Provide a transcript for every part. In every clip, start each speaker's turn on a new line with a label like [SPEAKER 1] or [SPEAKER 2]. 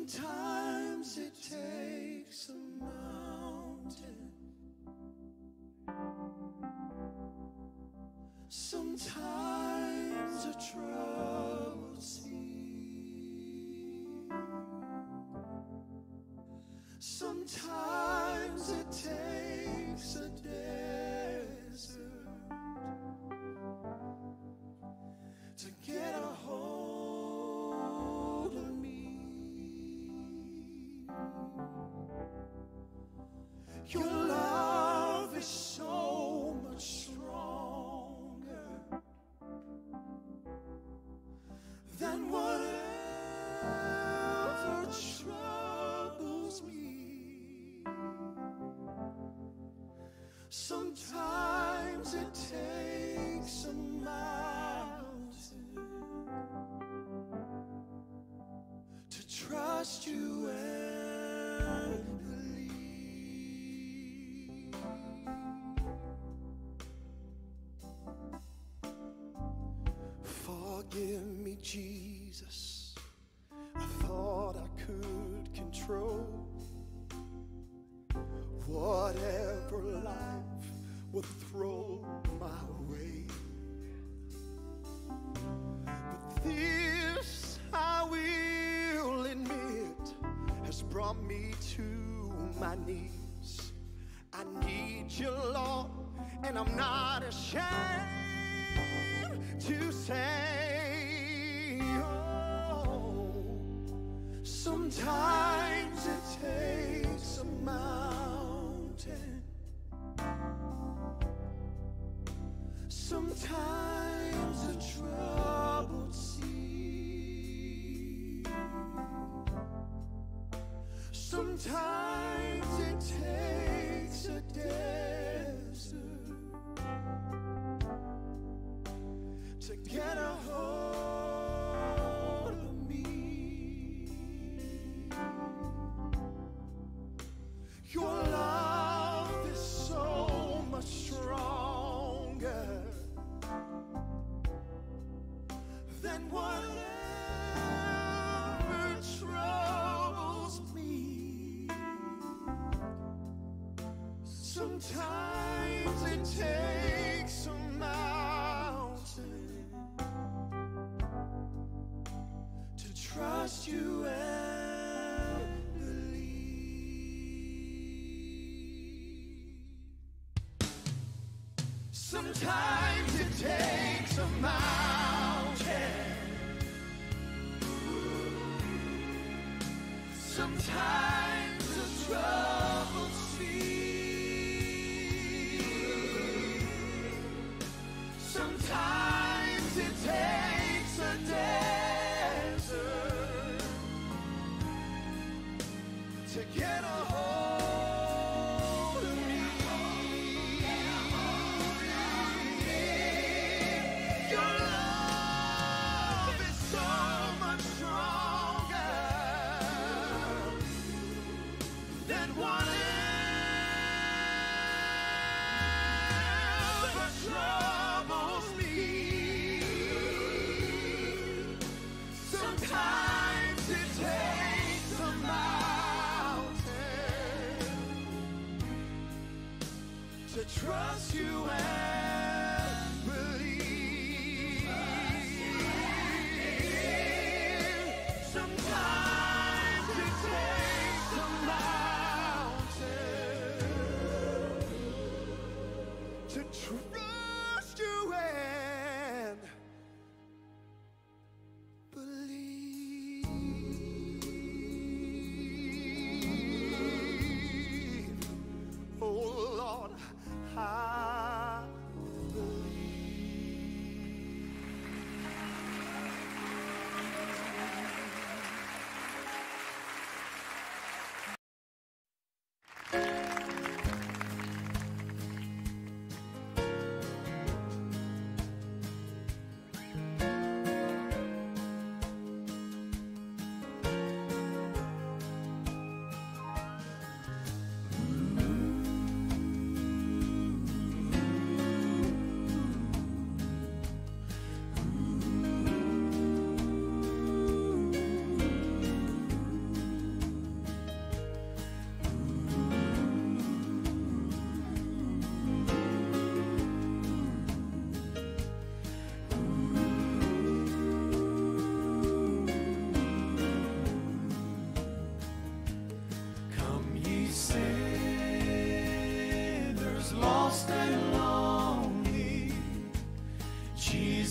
[SPEAKER 1] Sometimes it takes a mountain. Sometimes a troubled sea. Sometimes it takes a desert to get a hold of me. Your love is so much stronger than whatever troubles me. Sometimes it takes a mountain to trust you and believe. Forgive me, Jesus, I thought I could control whatever life would throw my way. But this, I will admit, has brought me to my knees. I need you, Lord, and I'm not ashamed to say, oh, sometimes it takes a mountain. Sometimes a troubled sea. Sometimes it takes a desert to get a hold of me. Your love is so much stronger than whatever troubles me. Sometimes it takes a mountain to trust you and believe. Sometimes it takes a mountain. Sometimes a troubled sea. Sometimes it takes a desert to get a hold of me. Your love is so much stronger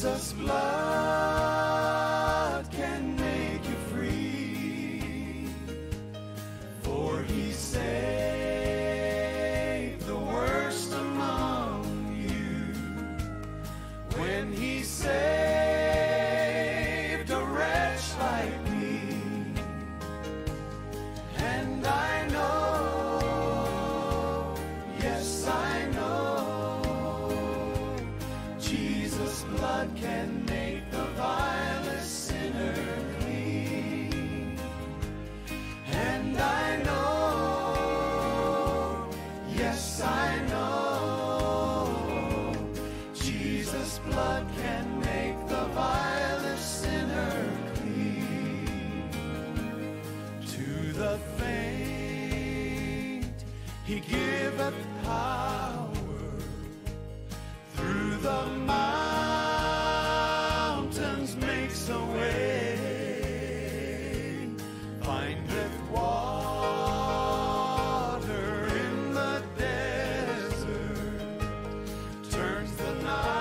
[SPEAKER 1] Jesus' blood can make you free, for he saved the worst among you when he saved a wretch like me. And I know, yes I know, Jesus' blood can make the vilest sinner clean. And I know, yes I know, Jesus' blood can make the vilest sinner clean. To the faint he giveth power, through the mountains makes a way, findeth water in the desert, turns the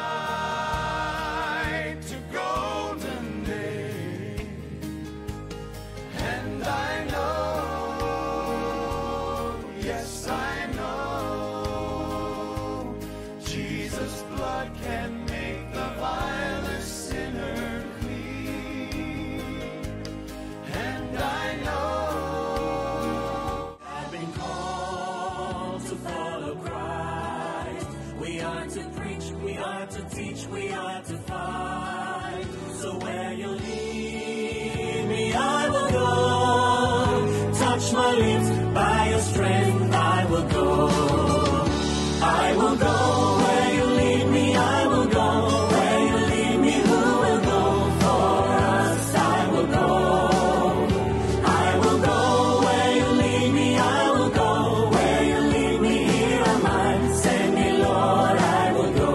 [SPEAKER 1] night to golden day. And I know, yes I know, Jesus' blood can make the vilest sinner clean. And I know
[SPEAKER 2] I've been called to follow Christ. We are to preach, we are to teach, we are to fight. So where you lead me, I will go. Touch my lips, by your strength I will go. I will go where you lead me, I will go. Where you lead me, who will go for us? I will go. I will go where you lead me, I will go. Where you lead me, here am I. Send me, Lord, I will go.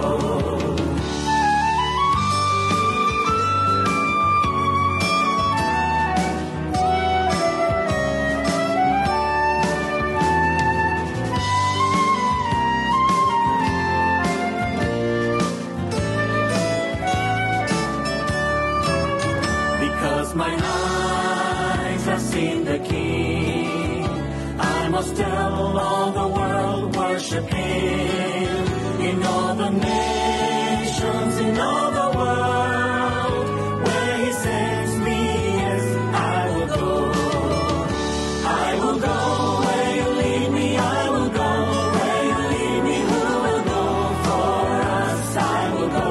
[SPEAKER 2] Because my eyes have seen the King, I must tell all the world, worship Him. In all the nations, in all the world, where He sends me, yes, I will go. I will go where you lead me, I will go. Where you lead me, who will go for us? I will go.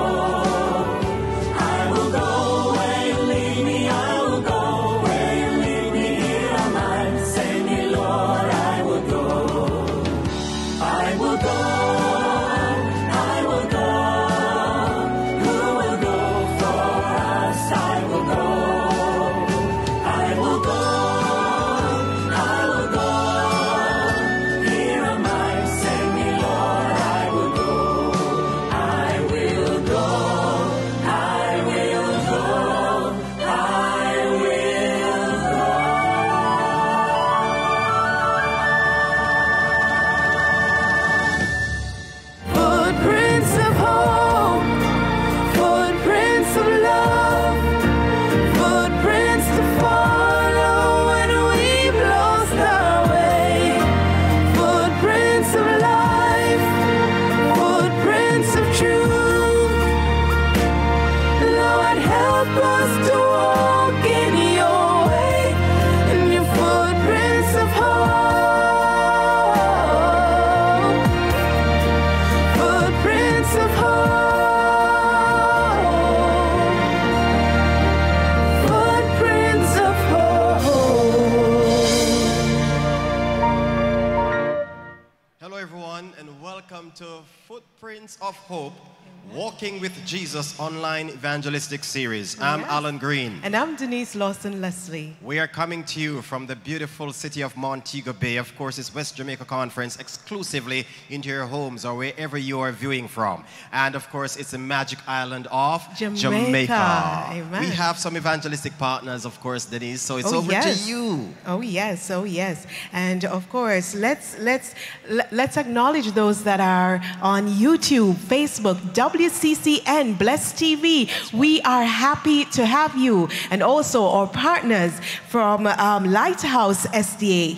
[SPEAKER 2] I will go where you lead me, I will go. Where you lead me, here am I. Send me, Lord, I will go. I will go. I will go. Who will go for us? I will go. I will go. I will go. Here am I. Send me, Lord, I will go. I will go. I will go. I
[SPEAKER 3] Footprints of hope, footprints of love, footprints to follow when we've lost our way. Footprints of life, footprints of truth. Lord, help us to walk in your way, in your footprints of hope. Footprints of hope. Footprints of hope.
[SPEAKER 1] Hello, everyone, and welcome to Footprints of Hope, Walking with Jesus Online Evangelistic Series. I'm
[SPEAKER 3] Yes.
[SPEAKER 1] Alan Green.
[SPEAKER 3] And I'm Denise Lawson-Leslie.
[SPEAKER 1] We are coming to you from the beautiful city of Montego Bay. Of course, it's West Jamaica Conference, exclusively into your homes or wherever you are viewing from. And of course, it's the magic island of
[SPEAKER 3] Jamaica. Amen.
[SPEAKER 1] We have some evangelistic partners, of course, Denise, so it's
[SPEAKER 3] Oh,
[SPEAKER 1] over
[SPEAKER 3] yes.
[SPEAKER 1] to you.
[SPEAKER 3] Oh yes, oh yes. And of course, let's acknowledge those that are on YouTube, Facebook,
[SPEAKER 4] WCCN, Bless TV. We are happy to have you. And also our partners from Lighthouse SDA.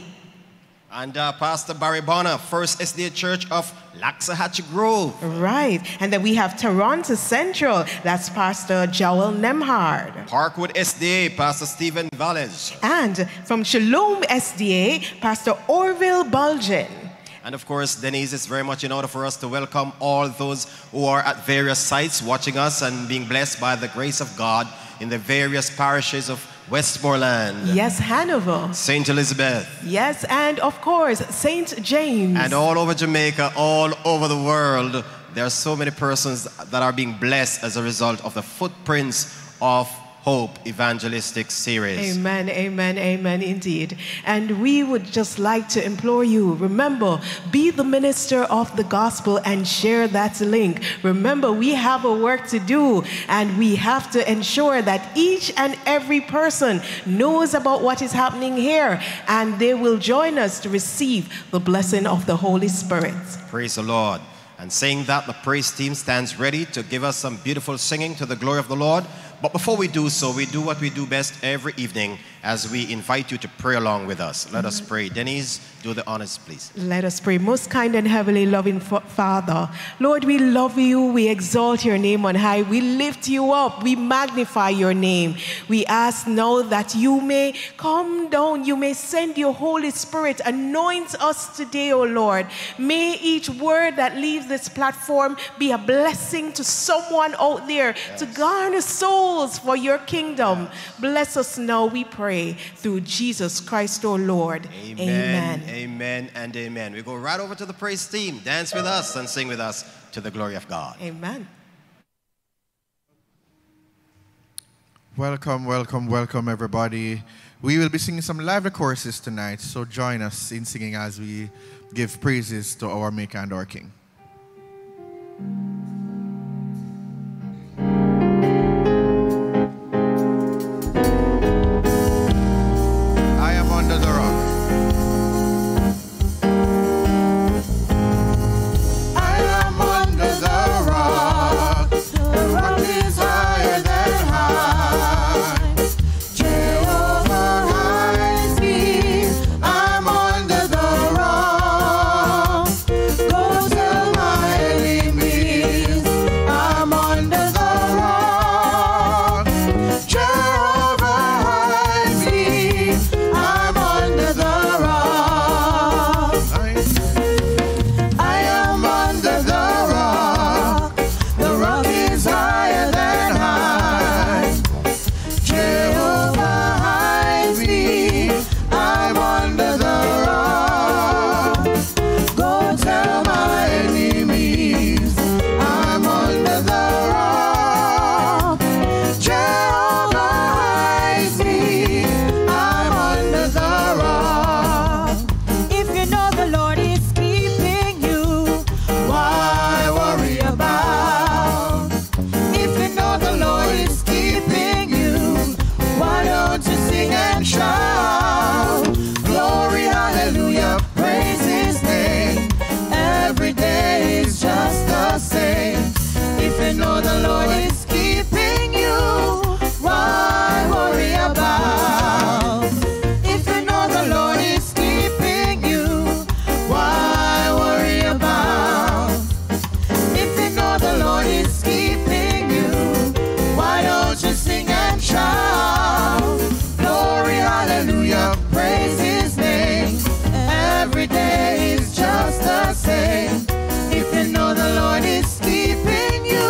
[SPEAKER 5] And Pastor Barry Bonner, First SDA Church of Laxahatchee Grove.
[SPEAKER 4] Right. And then we have Toronto Central. That's Pastor Joel Nemhard.
[SPEAKER 5] Parkwood SDA, Pastor Stephen Valles.
[SPEAKER 4] And from Shalom SDA, Pastor Orville Bulgin.
[SPEAKER 5] And of course, Denise, it's very much in order for us to welcome all those who are at various sites watching us and being blessed by the grace of God in the various parishes of Westmoreland.
[SPEAKER 4] Yes, Hanover.
[SPEAKER 5] St. Elizabeth.
[SPEAKER 4] Yes, and of course, St. James.
[SPEAKER 5] And all over Jamaica, all over the world, there are so many persons that are being blessed as a result of the Footprints of Hope Evangelistic Series.
[SPEAKER 4] Amen, amen, amen, indeed. And we would just like to implore you, remember, be the minister of the gospel and share that link. Remember, we have a work to do, and we have to ensure that each and every person knows about what is happening here, and they will join us to receive the blessing of the Holy Spirit.
[SPEAKER 5] Praise the Lord. And saying that, the praise team stands ready to give us some beautiful singing to the glory of the Lord. But before we do so, we do what we do best every evening as we invite you to pray along with us. Let us pray. Denise, do the honors, please.
[SPEAKER 4] Let us pray. Most kind and heavenly loving Father, Lord, we love you. We exalt your name on high. We lift you up. We magnify your name. We ask now that you may come down. You may send your Holy Spirit. Anoint us today, O Lord. May each word that leaves this platform be a blessing to someone out there, to garner souls for your kingdom. Bless us now, we pray, through Jesus Christ, our Lord.
[SPEAKER 5] Amen. Amen and amen. We go right over to the praise team. Dance with us and sing with us to the glory of God.
[SPEAKER 4] Amen.
[SPEAKER 6] Welcome, welcome, welcome, everybody. We will be singing some lively choruses tonight, so join us in singing as we give praises to our Maker and our King. I am under the rock. I am under the rock. The rock is higher than high. Jehovah hides me. I'm under the rock. Go tell my enemies I'm under the rock. Jehovah hides me. I'm under the rock. I am under the rock. The rock is higher than high. Jehovah hides me. I'm under the rock. Go tell my enemies I'm under the rock. Jehovah hides me. I'm under the rock.
[SPEAKER 3] If you know the Lord is keeping you,
[SPEAKER 6] Why worry about?
[SPEAKER 3] if you know the Lord is keeping you,
[SPEAKER 6] Why don't you sing and shout? Glory, hallelujah, praise his name. Every day is just the same. If you know the Lord is keeping you, why worry about? If you know the Lord is keeping you, why worry about? If you know the Lord is keeping you, why don't you sing and shout? Glory, hallelujah, praise his name. Every day is just the same. If you know the Lord is keeping you,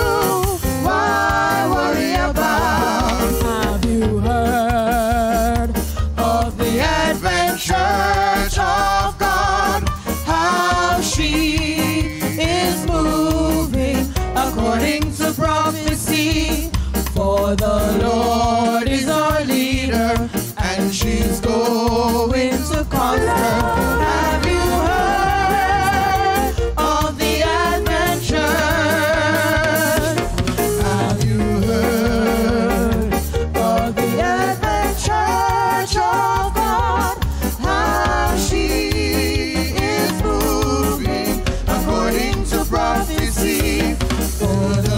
[SPEAKER 6] why worry about?
[SPEAKER 3] have you heard
[SPEAKER 6] Of the Advent Church of God, how she is moving according to prophecy. For the Lord is our leader, and she's going to conquer. Have you heard of the Advent Church? Have you heard of the Advent Church of God? How she is moving according to prophecy. For the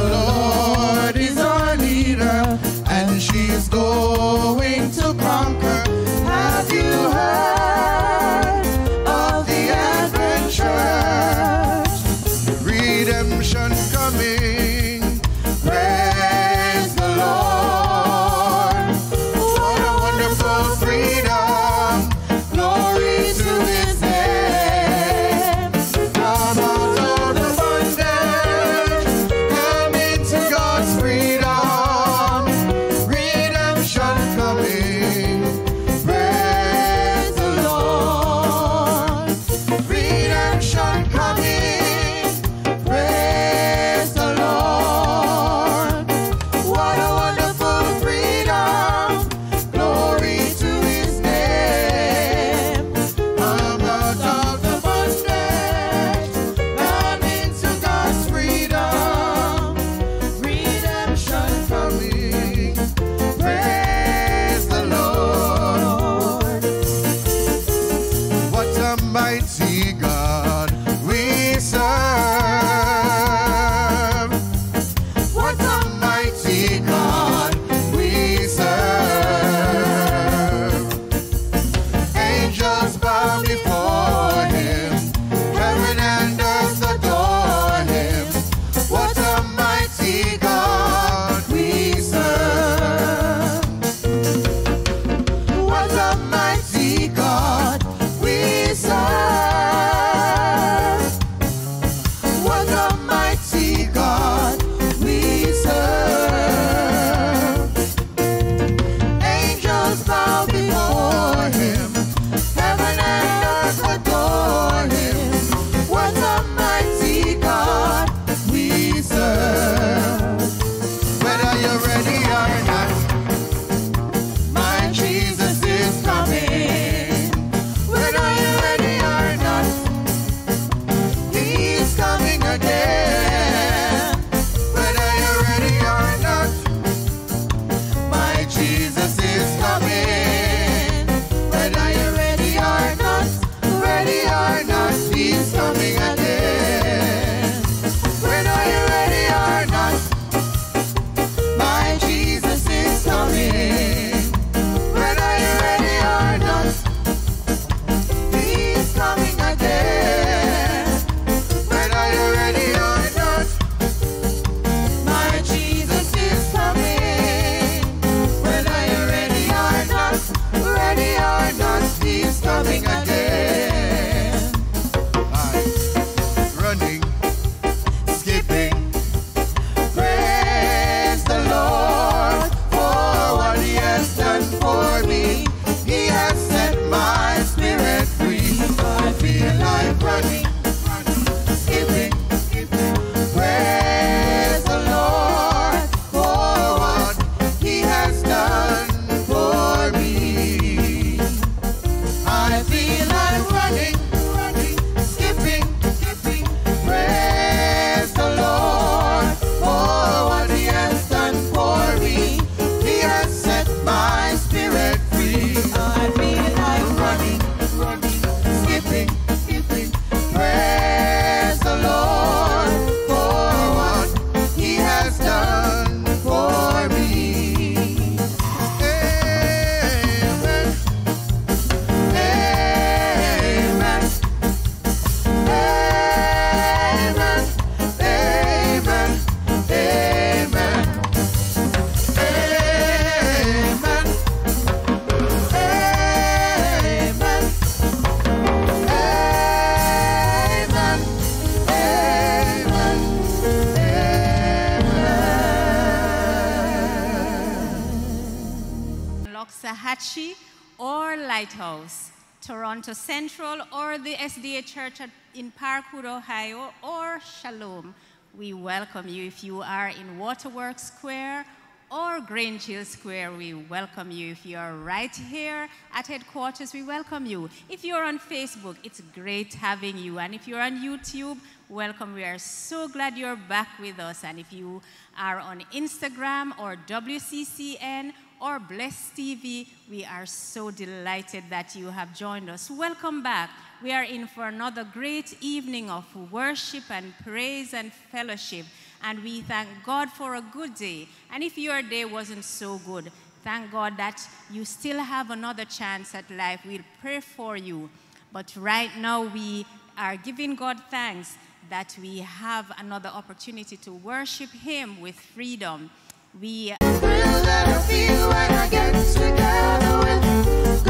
[SPEAKER 7] Waxahachie or Lighthouse, Toronto Central or the SDA Church in Parkwood, Ohio, or Shalom, we welcome you. If you are in Waterworks Square or Grange Hill Square, we welcome you. If you are right here at headquarters, we welcome you. If you're on Facebook, it's great having you. And if you're on YouTube, welcome. We are so glad you're back with us. And if you are on Instagram or WCCN or Bless TV, we are so delighted that you have joined us. Welcome back. We are in for another great evening of worship and praise and fellowship. And we thank God for a good day. And if your day wasn't so good, thank God that you still have another chance at life. We'll pray for you. But right now, we are giving God thanks that we have another opportunity to worship Him with freedom. We
[SPEAKER 6] that I feel when I get together with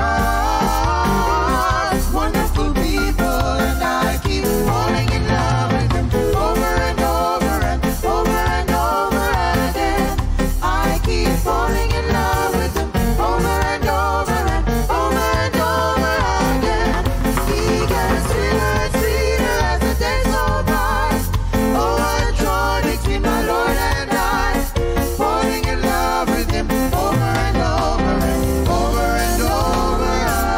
[SPEAKER 6] God's wonderful people, and I keep falling in love with them over and over and over and over again. I keep falling in love with them over and over and over and over again. He gets sweeter and sweeter as the days go by. Oh, what joy between my Lord and I, falling in love with Him over and over and over and over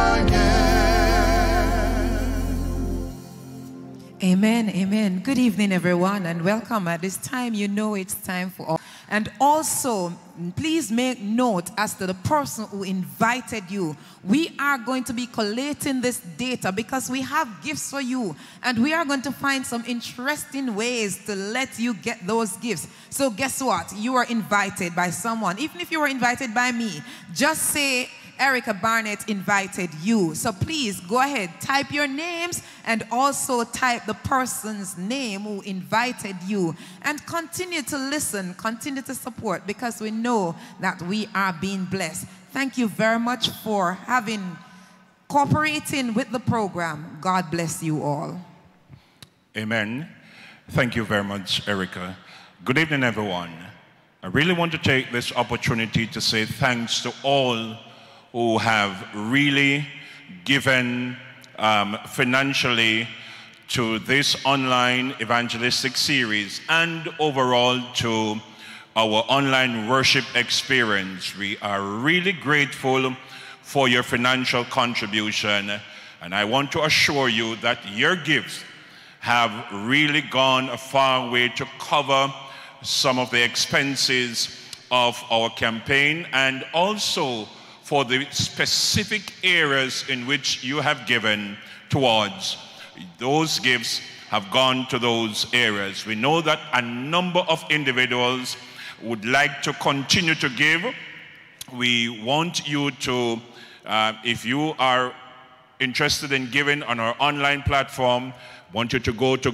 [SPEAKER 6] again.
[SPEAKER 8] Amen, amen. Good evening, everyone, and welcome. At this time, you know it's time for all. And also, please make note as to the person who invited you. We are going to be collating this data because we have gifts for you, and we are going to find some interesting ways to let you get those gifts. So guess what? You are invited by someone. Even if you were invited by me, just say, Erica Barnett invited you. So please go ahead, type your names and also type the person's name who invited you. And continue to listen, continue to support, because we know that we are being blessed. Thank you very much for cooperating with the program. God bless you all.
[SPEAKER 9] Amen. Thank you very much, Erica. Good evening, everyone. I really want to take this opportunity to say thanks to all who have really given financially to this online evangelistic series and overall to our online worship experience. We are really grateful for your financial contribution, and I want to assure you that your gifts have really gone a far way to cover some of the expenses of our campaign, and also for the specific areas in which you have given towards. Those gifts have gone to those areas. We know that a number of individuals would like to continue to give. We want you to, if you are interested in giving on our online platform, want you to go to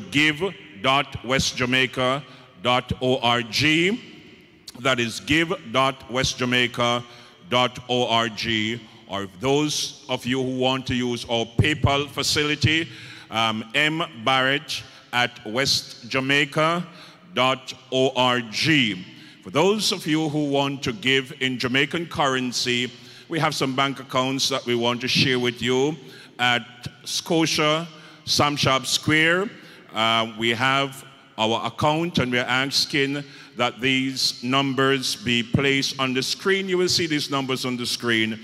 [SPEAKER 9] give.westjamaica.org. That is give.westjamaica.org. Or those of you who want to use our PayPal facility, mbarrett@westjamaica.org. For those of you who want to give in Jamaican currency, we have some bank accounts that we want to share with you. At Scotia, Samshop Square, we have our account, and we're asking that these numbers be placed on the screen. You will see these numbers on the screen.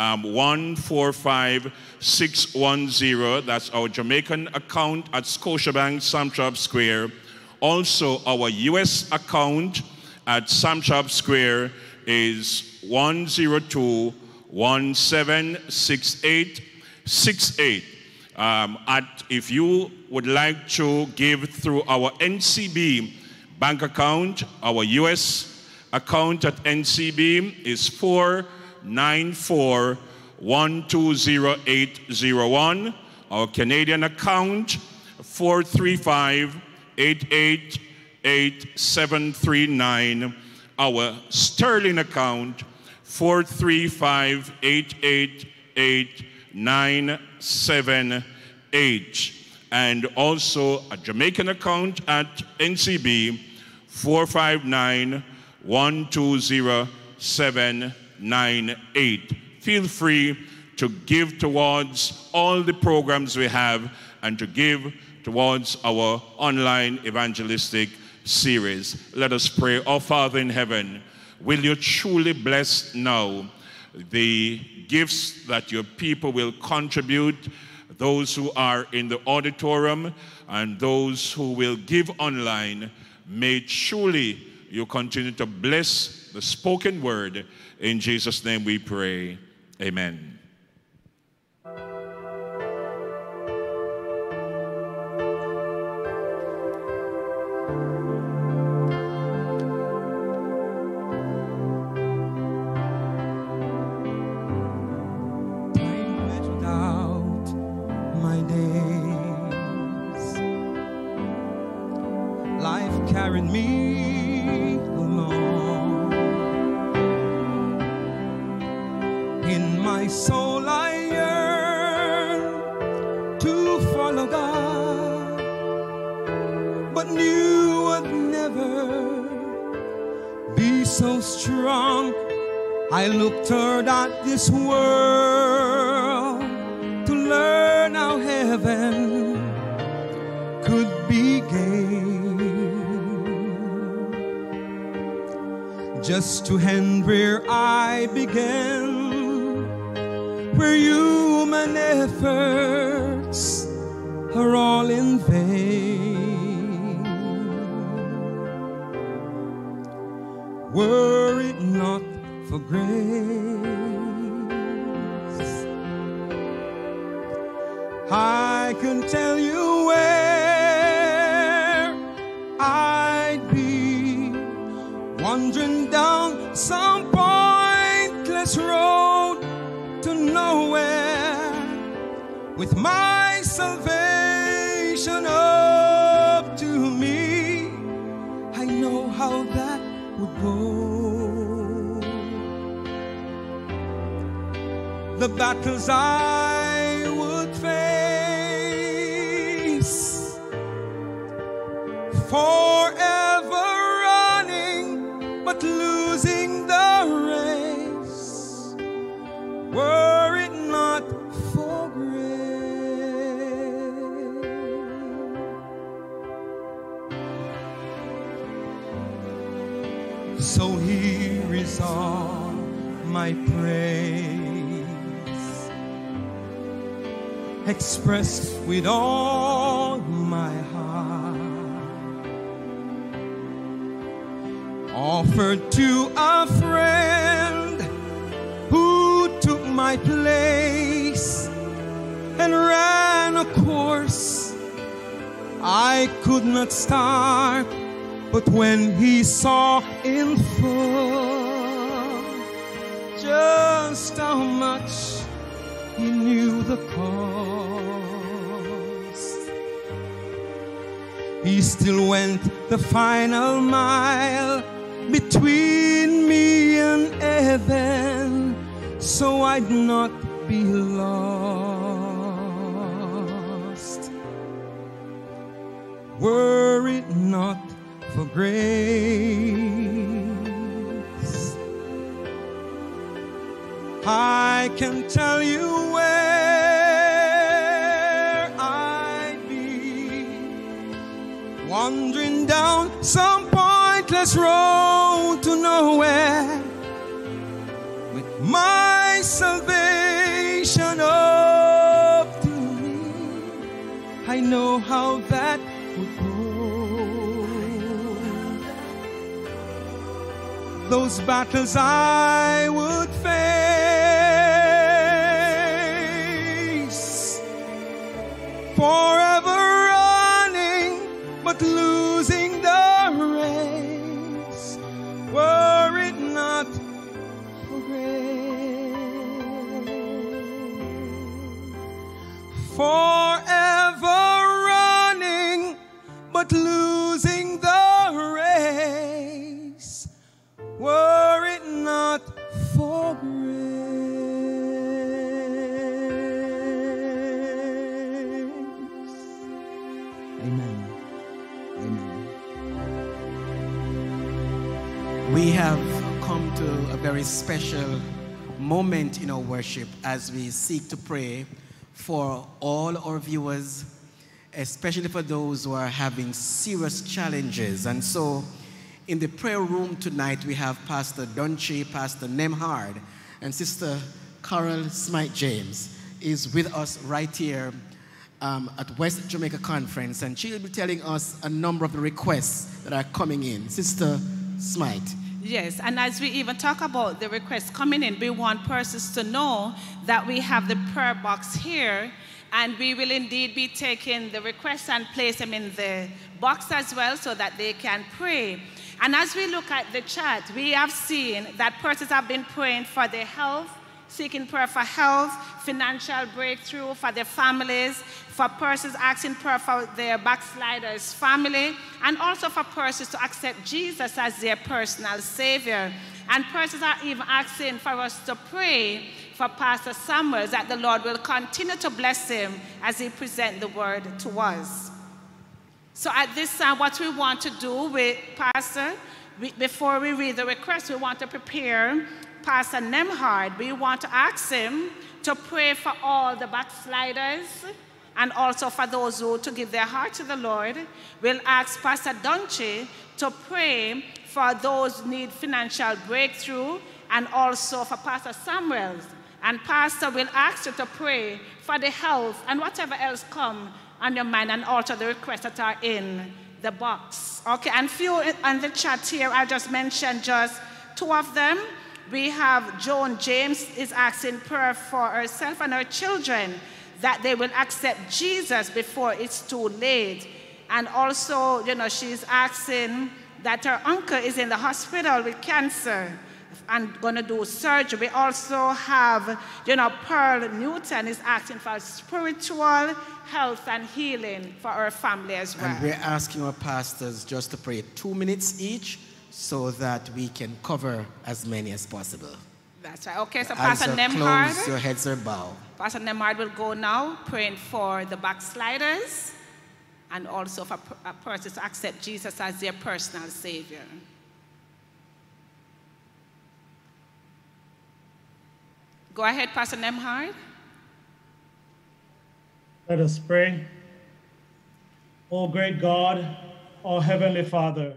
[SPEAKER 9] 145610, that's our Jamaican account at Scotiabank, Samshop Square. Also, our US account at Samshop Square is 102176868. If you would like to give through our NCB bank account, our US account at NCB is 494120801. Our Canadian account 435888739. Our Sterling account 435888978. And also a Jamaican account at NCB 459120798. feel free to give towards all the programs we have and to give towards our online evangelistic series. Let us pray. Our Father in heaven, will you truly bless now the gifts that your people will contribute, those who are in the auditorium and those who will give online. May truly you continue to bless the spoken word. In Jesus' name we pray. Amen.
[SPEAKER 10] Carried me along. In my soul I yearn to follow God, but knew I'd never be so strong. I looked toward at this world to learn how heaven could be gained. Just to end where I began, where human efforts are all in vain. Were it not for grace, I can tell you where I'd be, wandering down some pointless road to nowhere, with my salvation up to me. I know how that would go. The battles I would face, forever running but losing the race, were it not for grace. So here is all my praise, expressed with all my heart, offered to a friend who took my place and ran a course I could not start. But when he saw in full just how much he knew the cost, he still went the final mile between me and heaven, so I'd not be lost. Were it not for grace, I can tell you where I'd be, wandering down some pointless road to nowhere, with my salvation up to me. I know how that would go. Those battles I would face, forever running but losing the race, were it not for grace. Forever running but losing the race, were it not for grace. Amen. Amen.
[SPEAKER 11] We have come to a very special moment in our worship as we seek to pray for all our viewers, especially for those who are having serious challenges. And so in the prayer room tonight, we have Pastor Dunchi, Pastor Nemhard, and Sister Carol Smythe James is with us right here at West Jamaica Conference, and she will be telling us a number of the requests that are coming in. Sister Smythe.
[SPEAKER 12] Yes, and as we even talk about the requests coming in, we want persons to know that we have the prayer box here, and we will indeed be taking the requests and place them in the box as well so that they can pray. And as we look at the chat, we have seen that persons have been praying for their health, seeking prayer for health, financial breakthrough for their families, for persons asking prayer for their backsliders' family, and also for persons to accept Jesus as their personal Savior. And persons are even asking for us to pray for Pastor Samuel, that the Lord will continue to bless him as he presents the word to us. So at this time, what we want to do with Pastor, before we read the request, we want to prepare Pastor Nemhard. We want to ask him to pray for all the backsliders and also for those who to give their heart to the Lord. We'll ask Pastor Dunchi to pray for those who need financial breakthrough and also for Pastor Samuel. And Pastor will ask you to pray for the health and whatever else come on your mind, and also the requests that are in the box. Okay, and few on the chat here, I just mentioned just two of them. We have Joan James is asking prayer for herself and her children that they will accept Jesus before it's too late. And also, she's asking that her uncle is in the hospital with cancer and going to do surgery. We also have, Pearl Newton is asking for spiritual health and healing for her family as well.
[SPEAKER 11] And we're asking our pastors just to pray 2 minutes each so that we can cover as many as possible.
[SPEAKER 12] That's right. Okay, so Pastor Nemhard.
[SPEAKER 11] Close, your heads are bowed.
[SPEAKER 12] Pastor Nemhard will go now praying for the backsliders and also for persons to accept Jesus as their personal Savior. Go ahead, Pastor Nemhard.
[SPEAKER 13] Let us pray. O great God, our Heavenly Father,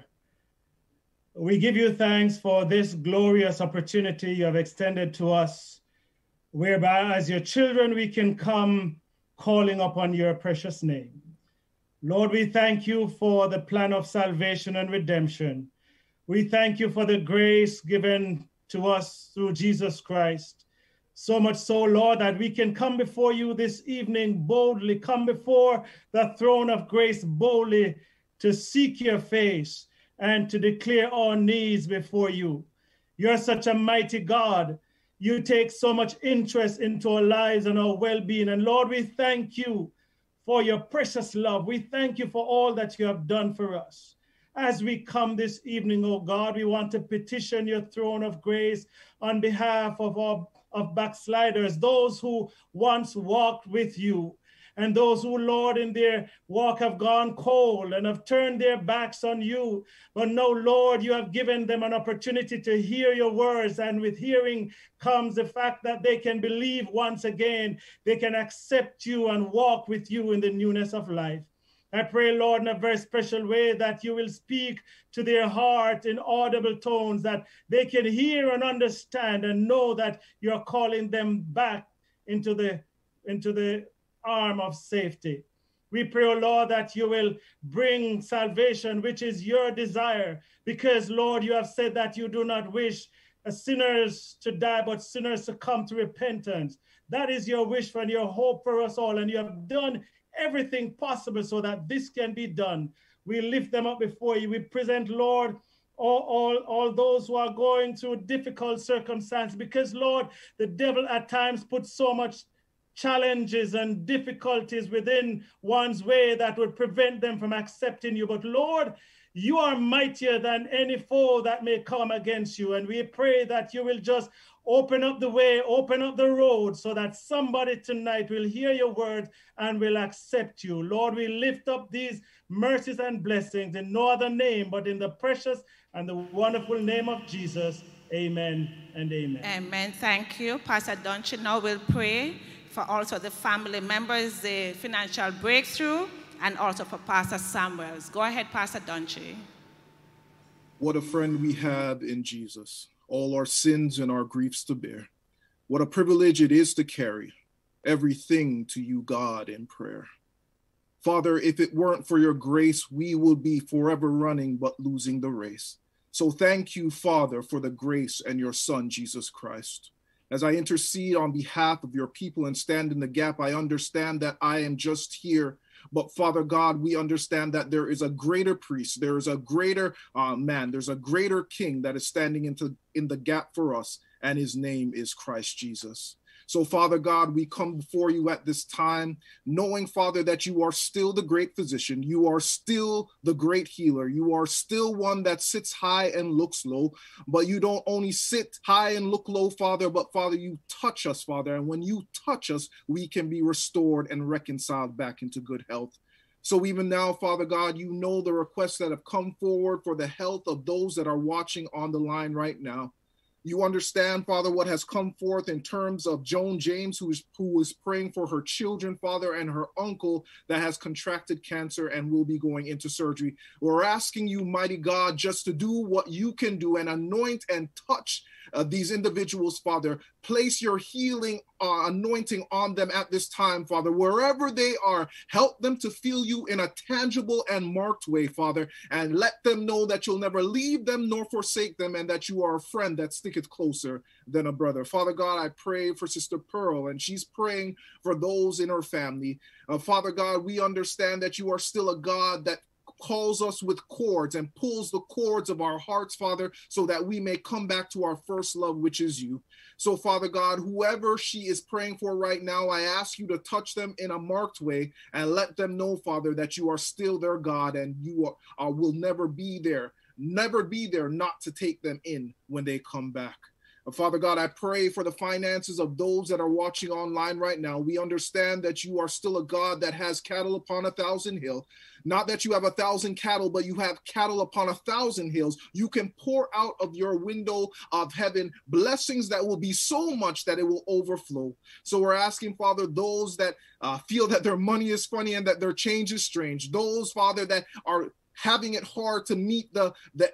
[SPEAKER 13] we give you thanks for this glorious opportunity you have extended to us, whereby as your children we can come calling upon your precious name. Lord, we thank you for the plan of salvation and redemption. We thank you for the grace given to us through Jesus Christ. So much so, Lord, that we can come before you this evening boldly, come before the throne of grace boldly to seek your face and to declare our needs before you. You're such a mighty God. You take so much interest into our lives and our well-being. And Lord, we thank you for your precious love. We thank you for all that you have done for us. As we come this evening, oh God, we want to petition your throne of grace on behalf of backsliders, those who once walked with you, and those who, Lord, in their walk have gone cold and have turned their backs on you. But no, Lord, you have given them an opportunity to hear your words, and with hearing comes the fact that they can believe once again. They can accept you and walk with you in the newness of life. I pray, Lord, in a very special way that you will speak to their heart in audible tones, that they can hear and understand and know that you're calling them back into the arm of safety. We pray, oh Lord, that you will bring salvation, which is your desire, because, Lord, you have said that you do not wish sinners to die, but sinners to come to repentance. That is your wish and your hope for us all, and you have done everything possible so that this can be done. We lift them up before you. We present, Lord, all those who are going through difficult circumstances, because, Lord, the devil at times puts so much challenges and difficulties within one's way that would prevent them from accepting you. But, Lord, you are mightier than any foe that may come against you. And we pray that you will just open up the way, open up the road, so that somebody tonight will hear your word and will accept you. Lord, we lift up these mercies and blessings in no other name but in the precious and the wonderful name of Jesus. Amen and amen.
[SPEAKER 12] Amen. Thank you. Pastor Donchi now will pray for also the family members, the financial breakthrough, and also for Pastor Samuels. Go ahead, Pastor Donchi.
[SPEAKER 14] What a friend we have in Jesus, all our sins and our griefs to bear. What a privilege it is to carry everything to you, God, in prayer. Father, if it weren't for your grace, we would be forever running but losing the race. So thank you, Father, for the grace and your Son, Jesus Christ. As I intercede on behalf of your people and stand in the gap, I understand that I am just here. But Father God, we understand that there is a greater priest, there is a greater man, there's a greater king that is standing in the gap for us, and his name is Christ Jesus. So Father God, we come before you at this time, knowing, Father, that you are still the great physician. You are still the great healer. You are still one that sits high and looks low, but you don't only sit high and look low, Father, but Father, you touch us, Father. And when you touch us, we can be restored and reconciled back into good health. So even now, Father God, you know the requests that have come forward for the health of those that are watching on the line right now. You understand, Father, what has come forth in terms of Joan James, who is praying for her children, Father, and her uncle that has contracted cancer and will be going into surgery. We're asking you, mighty God, just to do what you can do and anoint and touch these individuals, Father. Place your healing anointing on them at this time, Father. Wherever they are, help them to feel you in a tangible and marked way, Father, and let them know that you'll never leave them nor forsake them, and that you are a friend that sticketh closer than a brother. Father God, I pray for Sister Pearl, and she's praying for those in her family. Father God, we understand that you are still a God that calls us with cords and pulls the cords of our hearts, Father, so that we may come back to our first love, which is you. So, Father God, whoever she is praying for right now, I ask you to touch them in a marked way and let them know, Father, that you are still their God and you will never be there not to take them in when they come back. Father God, I pray for the finances of those that are watching online right now. We understand that you are still a God that has cattle upon 1,000 hills. Not that you have 1,000 cattle, but you have cattle upon 1,000 hills. You can pour out of your window of heaven blessings that will be so much that it will overflow. So we're asking, Father, those that feel that their money is funny and that their change is strange. Those, Father, that are having it hard to meet the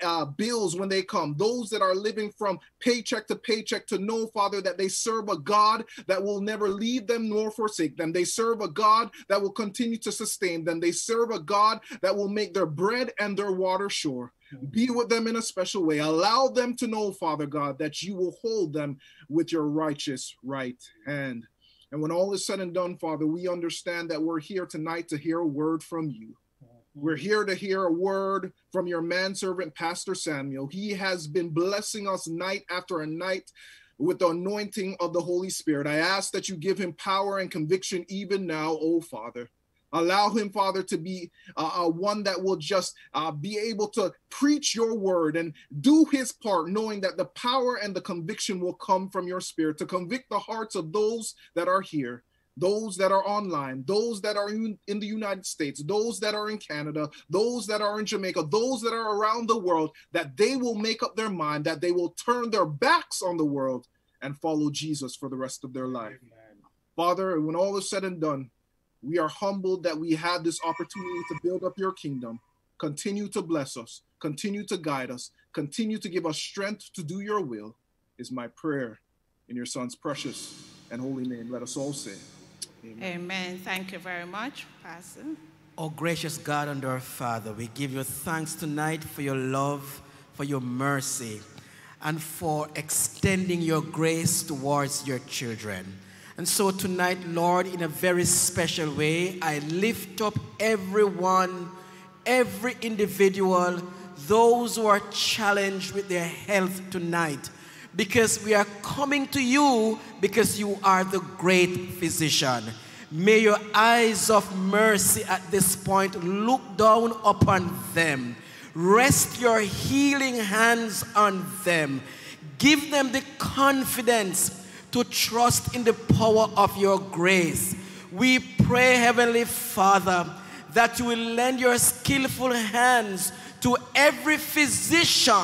[SPEAKER 14] bills when they come. Those that are living from paycheck to know, Father, that they serve a God that will never leave them nor forsake them. They serve a God that will continue to sustain them. They serve a God that will make their bread and their water sure. Be with them in a special way. Allow them to know, Father God, that you will hold them with your righteous right hand. And when all is said and done, Father, we understand that we're here tonight to hear a word from you. We're here to hear a word from your manservant, Pastor Samuel. He has been blessing us night after night with the anointing of the Holy Spirit. I ask that you give him power and conviction even now, oh Father. Allow him, Father, to be one that will just be able to preach your word and do his part, knowing that the power and the conviction will come from your Spirit to convict the hearts of those that are here, those that are online, those that are in the United States, those that are in Canada, those that are in Jamaica, those that are around the world, that they will make up their mind, that they will turn their backs on the world and follow Jesus for the rest of their life. Amen. Father, when all is said and done, we are humbled that we have this opportunity to build up your kingdom. Continue to bless us, continue to guide us, continue to give us strength to do your will, is my prayer. In your Son's precious and holy name, let us all say, amen.
[SPEAKER 12] Amen. Thank you very much, Pastor.
[SPEAKER 11] Oh, gracious God and our Father, we give you thanks tonight for your love, for your mercy, and for extending your grace towards your children. And so tonight, Lord, in a very special way, I lift up everyone, every individual, those who are challenged with their health tonight, because we are coming to you because you are the great physician. May your eyes of mercy at this point look down upon them. Rest your healing hands on them. Give them the confidence to trust in the power of your grace. We pray, Heavenly Father, that you will lend your skillful hands to every physician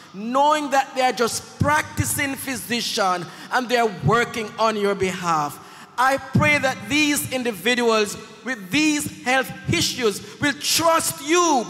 [SPEAKER 15] knowing that they are just practicing physician and they are working on your behalf. I pray that these individuals with these health issues will trust you,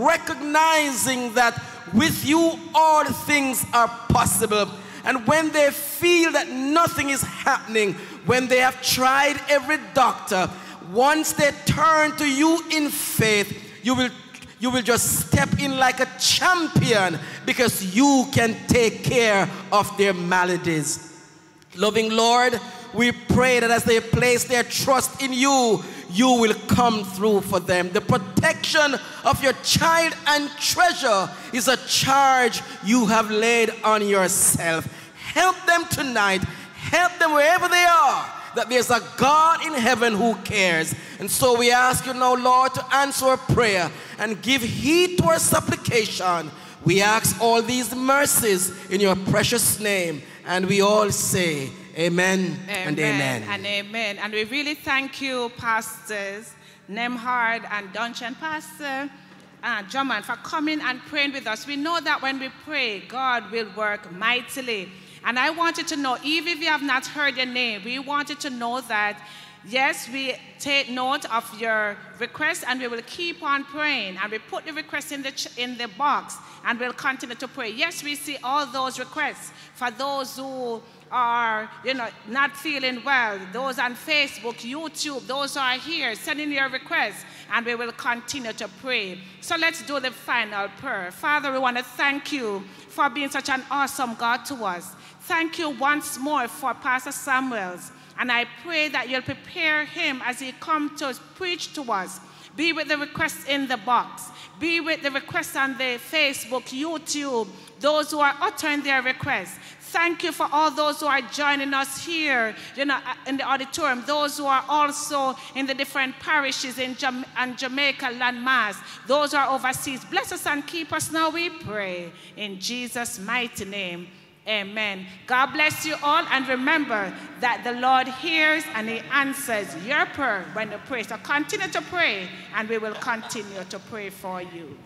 [SPEAKER 15] recognizing that with you all things are possible. And when they feel that nothing is happening, when they have tried every doctor, once they turn to you in faith, you will just step in like a champion because you can take care of their maladies. Loving Lord, we pray that as they place their trust in you, you will come through for them. The protection of your child and treasure is a charge you have laid on yourself. Help them tonight. Help them wherever they are, that there's a God in heaven who cares. And so we ask you now, Lord, to answer our prayer and give heed to our supplication. We ask all these mercies in your precious name. And we all say, amen, and amen.
[SPEAKER 12] And amen. And we really thank you, Pastors Nemhard and Duncan, Pastor Drummond, for coming and praying with us. We know that when we pray, God will work mightily. And I wanted to know, even if you have not heard your name, we wanted to know that, yes, we take note of your request and we will keep on praying. And we put the request in the box and we'll continue to pray. Yes, we see all those requests for those who are, not feeling well, those on Facebook, YouTube, those who are here, send in your requests, and we will continue to pray. So let's do the final prayer. Father, we want to thank you for being such an awesome God to us. Thank you once more for Pastor Samuels, and I pray that you'll prepare him as he comes to preach to us. Be with the requests in the box. Be with the requests on the Facebook, YouTube, those who are uttering their requests. Thank you for all those who are joining us here, in the auditorium, those who are also in the different parishes in Jamaica landmass, those who are overseas. Bless us and keep us now, we pray. In Jesus' mighty name, amen. God bless you all, and remember that the Lord hears and he answers your prayer when you pray. So continue to pray, and we will continue to pray for you.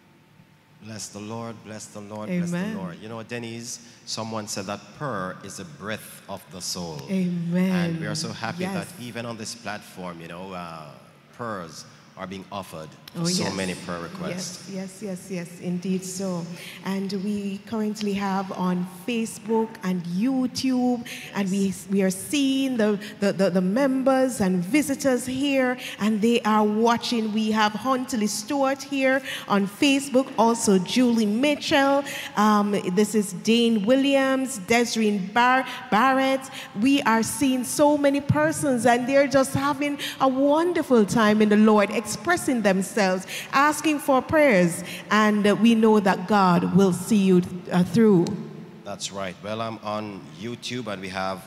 [SPEAKER 5] Bless the Lord, bless the Lord,
[SPEAKER 4] Amen.
[SPEAKER 5] Bless the Lord. Denise, someone said that prayer is a breath of the soul.
[SPEAKER 4] Amen.
[SPEAKER 5] And we are so happy
[SPEAKER 4] Yes.
[SPEAKER 5] that even on this platform, prayers are being offered for
[SPEAKER 4] Oh,
[SPEAKER 5] so
[SPEAKER 4] yes.
[SPEAKER 5] many prayer requests.
[SPEAKER 4] Yes, indeed so. And we currently have on Facebook and YouTube, and we are seeing the members and visitors here, and they are watching. We have Huntley Stewart here on Facebook, also Julie Mitchell. This is Dane Williams, Desireen Barrett. We are seeing so many persons, and they're just having a wonderful time in the Lord, expressing themselves, asking for prayers, and we know that God will see you through.
[SPEAKER 5] That's right. Well, I'm on YouTube, and we have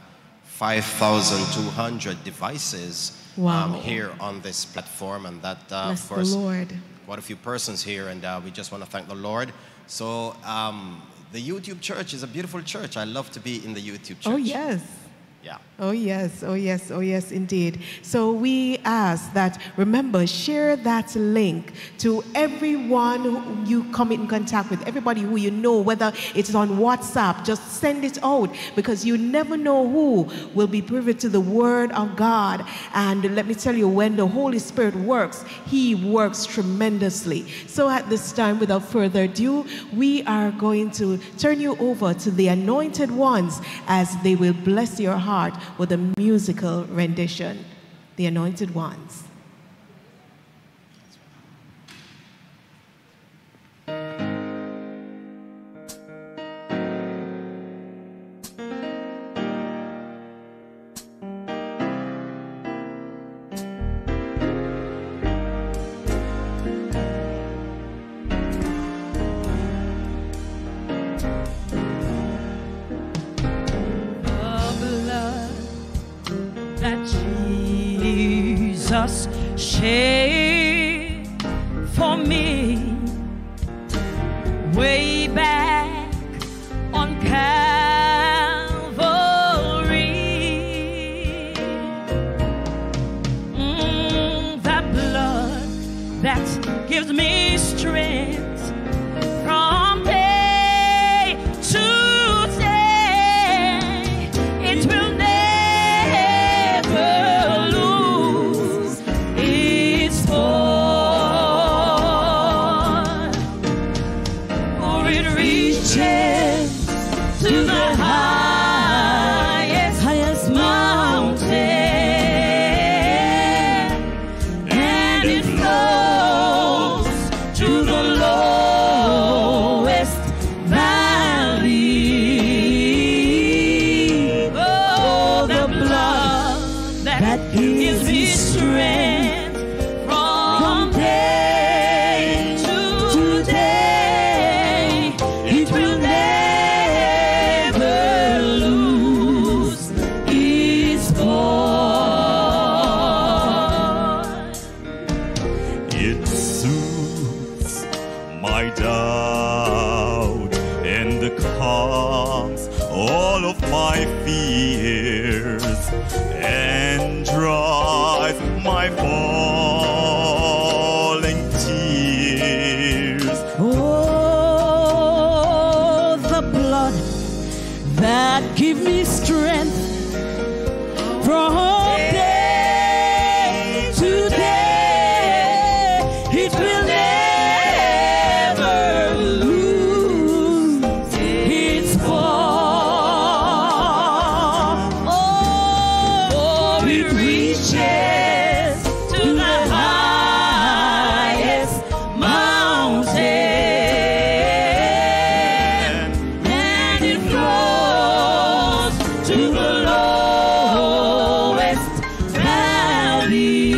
[SPEAKER 5] 5,200 devices here on this platform, and that,
[SPEAKER 4] Bless
[SPEAKER 5] of course,
[SPEAKER 4] the Lord.
[SPEAKER 5] quite a few persons here, and we just want to thank the Lord. So the YouTube church is a beautiful church. I love to be in the YouTube church.
[SPEAKER 4] Oh, yes.
[SPEAKER 5] Yeah.
[SPEAKER 4] Oh yes, indeed. So we ask that, remember, share that link to everyone who you come in contact with, everybody who you know, whether it's on WhatsApp, just send it out, because you never know who will be privy to the Word of God. And let me tell you, when the Holy Spirit works, He works tremendously. So at this time, without further ado, we are going to turn you over to the anointed ones as they will bless your heart with a musical rendition. The Anointed Ones.
[SPEAKER 16] Jesus shed for me way back on Calvary. That blood that gives me strength from day gives me strength from day to day. It will never lose its power.
[SPEAKER 17] It soothes my doubt and calms all of my fears and dries my falling tears.
[SPEAKER 16] Oh, the blood that gives me strength from day to day. It will never lose its power. Oh, it reaches to the highest mountain, and it flows to the lowest valley.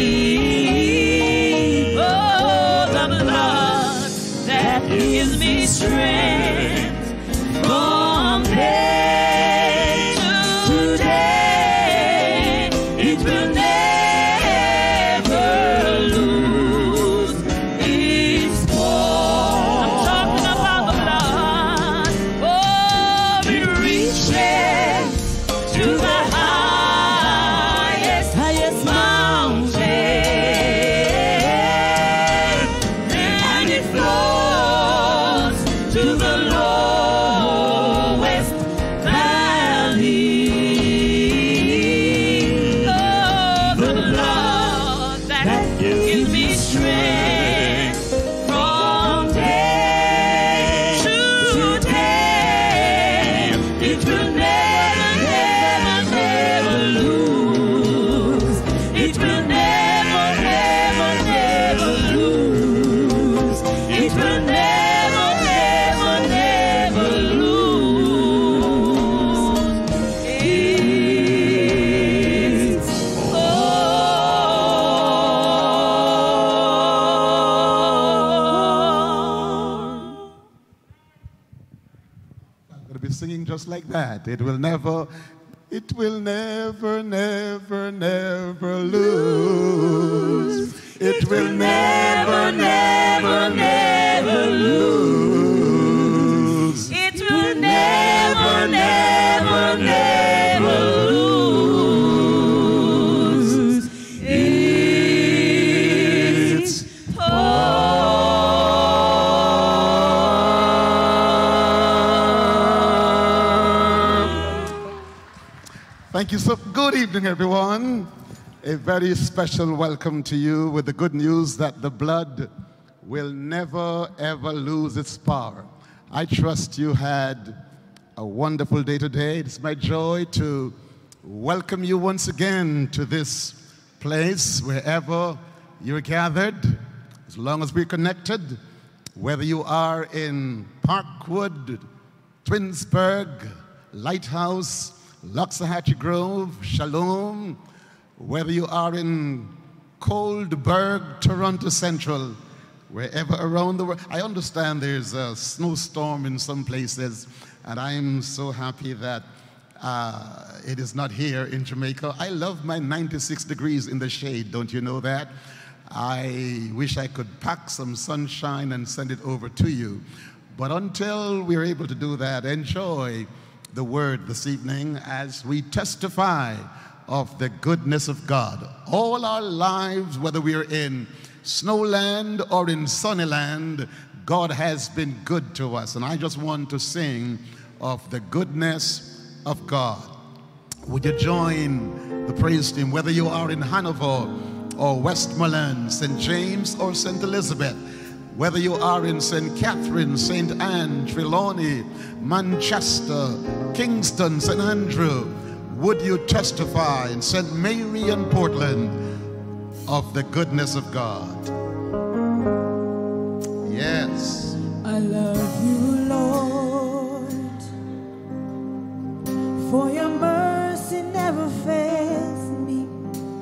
[SPEAKER 16] Oh, the blood that gives me strength from day to day. It will never lose its power. I'm talking about the blood. Oh, it reaches to the highest mountain, and it flows to the lowest valley. Oh, the blood that gives me strength from day to day. It will never lose. It will never lose. It will never lose its
[SPEAKER 18] I'm going to be singing just like that. It will never, never, never lose. It will never, never, never lose.
[SPEAKER 16] It will never, never, never lose its
[SPEAKER 18] Thank you so good evening, everyone. A very special welcome to you with the good news that the blood will never, ever lose its power. I trust you had a wonderful day today. It's my joy to welcome you once again to this place, wherever you're gathered, as long as we're connected, whether you are in Parkwood, Twinsburg, Lighthouse, Loxahatchee Grove, Shalom, whether you are in Coldberg, Toronto Central, wherever around the world. I understand there's a snowstorm in some places, and I'm so happy that it is not here in Jamaica. I love my 96 degrees in the shade, don't you know that? I wish I could pack some sunshine and send it over to you. But until we're able to do that, enjoy the word this evening as we testify of the goodness of God. All our lives, whether we're in snowland or in sunnyland, God has been good to us. And I just want to sing of the goodness of God. Would you join the praise team, whether you are in Hanover or Westmoreland, St. James or St. Elizabeth, whether you are in St. Catherine, St. Anne, Trelawney, Manchester, Kingston, St. Andrew, would you testify in St. Mary and Portland of the goodness of God? Yes.
[SPEAKER 3] I love you, Lord, for your mercy never fails me.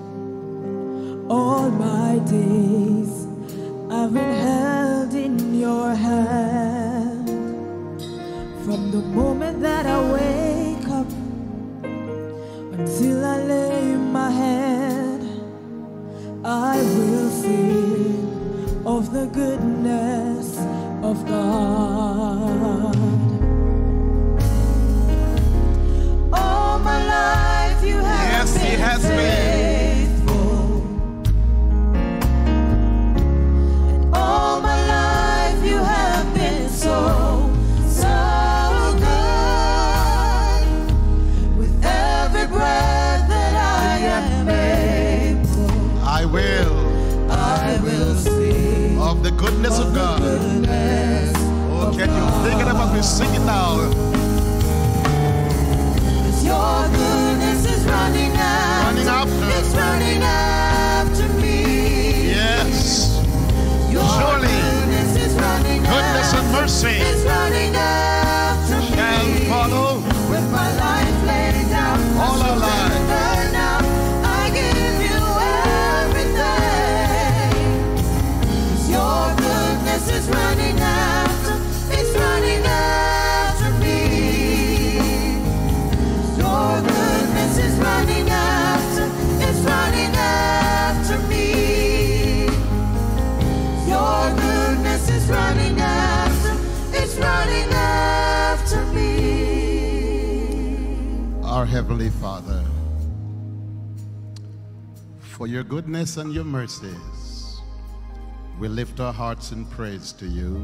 [SPEAKER 3] days I've been held in your hand. From the moment that I wake up until I lay my head, I will sing of the goodness of God. All my life you have been
[SPEAKER 18] He has
[SPEAKER 3] faithful. And all my life you have been so good. With every breath that I am able,
[SPEAKER 18] I will
[SPEAKER 3] sing
[SPEAKER 18] of the goodness of God. Oh, can you think it up and sing it now?
[SPEAKER 3] Your goodness is running after, it's running after me.
[SPEAKER 18] Yes.
[SPEAKER 3] Your
[SPEAKER 18] Surely
[SPEAKER 3] goodness is running
[SPEAKER 18] goodness and mercy
[SPEAKER 3] it's running after me.
[SPEAKER 18] shall follow
[SPEAKER 3] With my life laid down,
[SPEAKER 18] all our lives.
[SPEAKER 3] now I give you everything. 'Cause your goodness is running after, it's running after me. Your goodness is running after, it's running after me. Your goodness is running after, it's running after me.
[SPEAKER 18] Our Heavenly Father, for your goodness and your mercies, we lift our hearts in praise to you.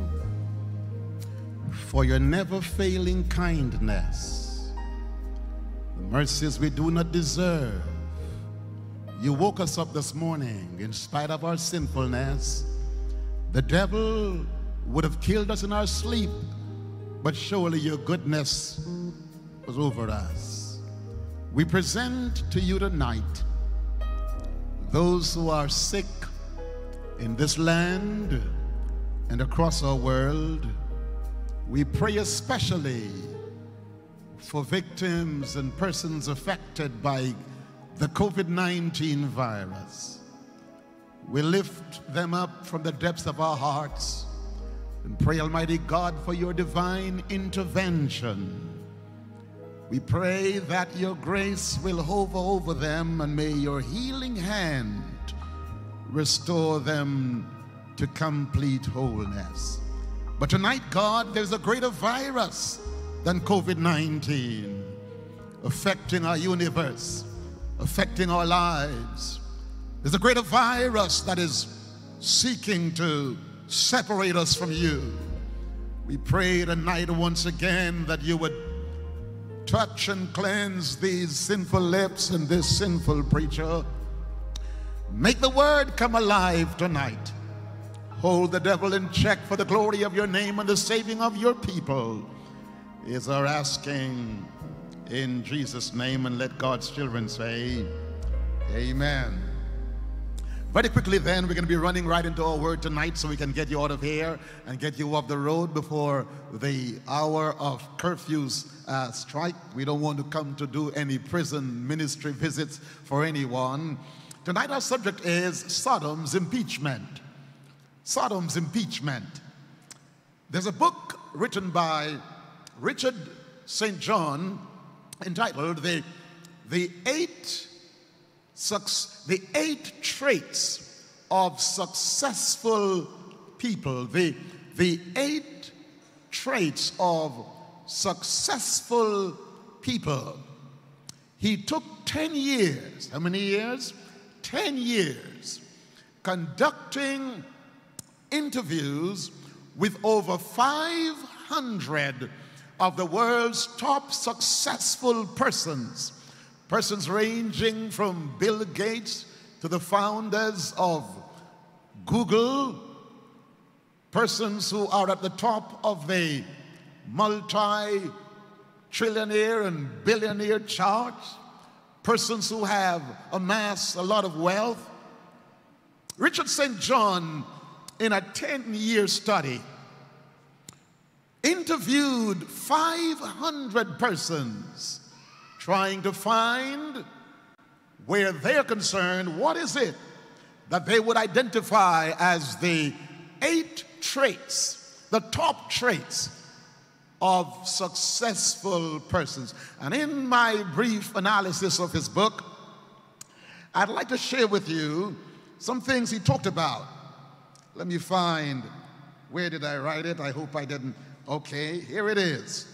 [SPEAKER 18] For your never failing kindness, the mercies we do not deserve. You woke us up this morning in spite of our sinfulness. The devil would have killed us in our sleep, but surely your goodness was over us. We present to you tonight those who are sick in this land and across our world. We pray especially for victims and persons affected by the COVID-19 virus. We lift them up from the depths of our hearts and pray, Almighty God, for your divine intervention. We pray that your grace will hover over them, and may your healing hand restore them to complete wholeness. But tonight, God, there's a greater virus than COVID-19 affecting our universe, affecting our lives. There's a greater virus that is seeking to separate us from you. We pray tonight once again that you would touch and cleanse these sinful lips and this sinful preacher. Make the word come alive tonight. Hold the devil in check for the glory of your name and the saving of your people is our asking in Jesus' name, and let God's children say amen. Very quickly then, we're going to be running right into our word tonight so we can get you out of here and get you off the road before the hour of curfews strike. We don't want to come to do any prison ministry visits for anyone. Tonight our subject is Sodom's impeachment. Sodom's impeachment. There's a book written by Richard St. John entitled The Eight Traits of Successful People. The 8 traits of successful people. He took 10 years. How many years? 10 years conducting interviews with over 500 of the world's top successful persons. Persons ranging from Bill Gates to the founders of Google, persons who are at the top of the multi-trillionaire and billionaire charts, persons who have amassed a lot of wealth. Richard St. John, in a 10-year study, interviewed 500 persons trying to find, where they're concerned, what is it that they would identify as the 8 traits, the top traits of successful persons. And in my brief analysis of his book, I'd like to share with you some things he talked about. Let me find, where did I write it? I hope I didn't. Okay, here it is.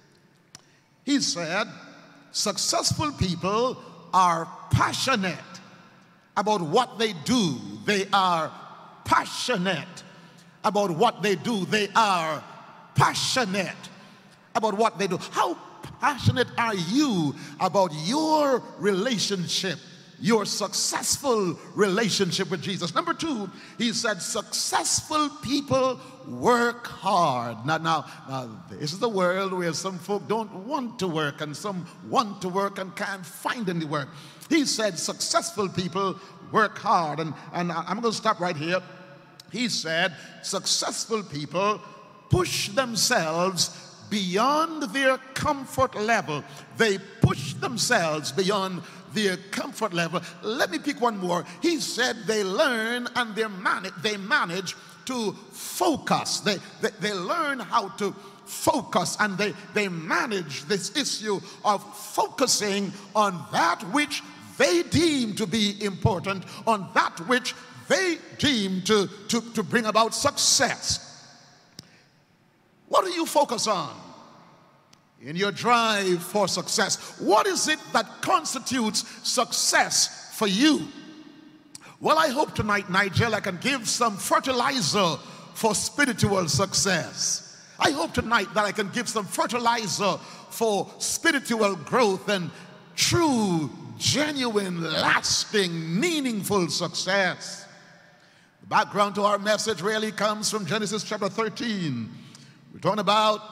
[SPEAKER 18] He said, successful people are passionate about what they do. They are passionate about what they do. They are passionate about what they do. How passionate are you about your relationship, your successful relationship with Jesus? Number 2, he said, successful people work hard. Now, this is the world where some folk don't want to work and some want to work and can't find any work. He said successful people work hard. And I'm going to stop right here. He said successful people push themselves beyond their comfort level. They push themselves beyond their comfort level. Let me pick one more. He said they learn and they manage to focus. They learn how to focus, and they manage this issue of focusing on that which they deem to be important, on that which they deem to bring about success. What do you focus on in your drive for success? What is it that constitutes success for you? Well, I hope tonight, Nigel, I can give some fertilizer for spiritual success. I hope tonight that I can give some fertilizer for spiritual growth and true, genuine, lasting, meaningful success. The background to our message really comes from Genesis chapter 13. We're talking about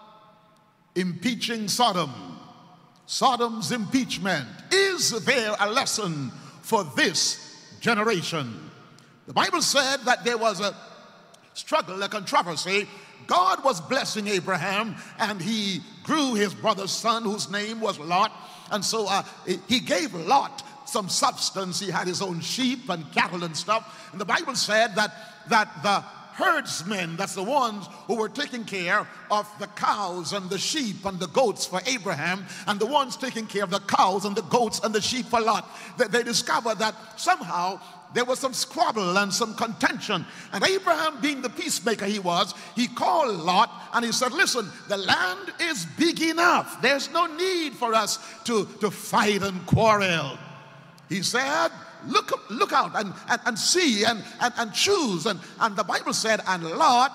[SPEAKER 18] impeaching Sodom. Sodom's impeachment. Is there a lesson for this generation? The Bible said that there was a struggle, a controversy. God was blessing Abraham, and he grew his brother's son, whose name was Lot. And so he gave Lot some substance. He had his own sheep and cattle and stuff. And the Bible said that the herdsmen, that's the ones who were taking care of the cows and the sheep and the goats for Abraham, and the ones taking care of the cows and the goats and the sheep for Lot, they discovered that somehow there was some squabble and some contention. And Abraham, being the peacemaker he was, he called Lot and he said, listen, the land is big enough. There's no need for us to fight and quarrel. He said, look out and see and choose. And the Bible said, and Lot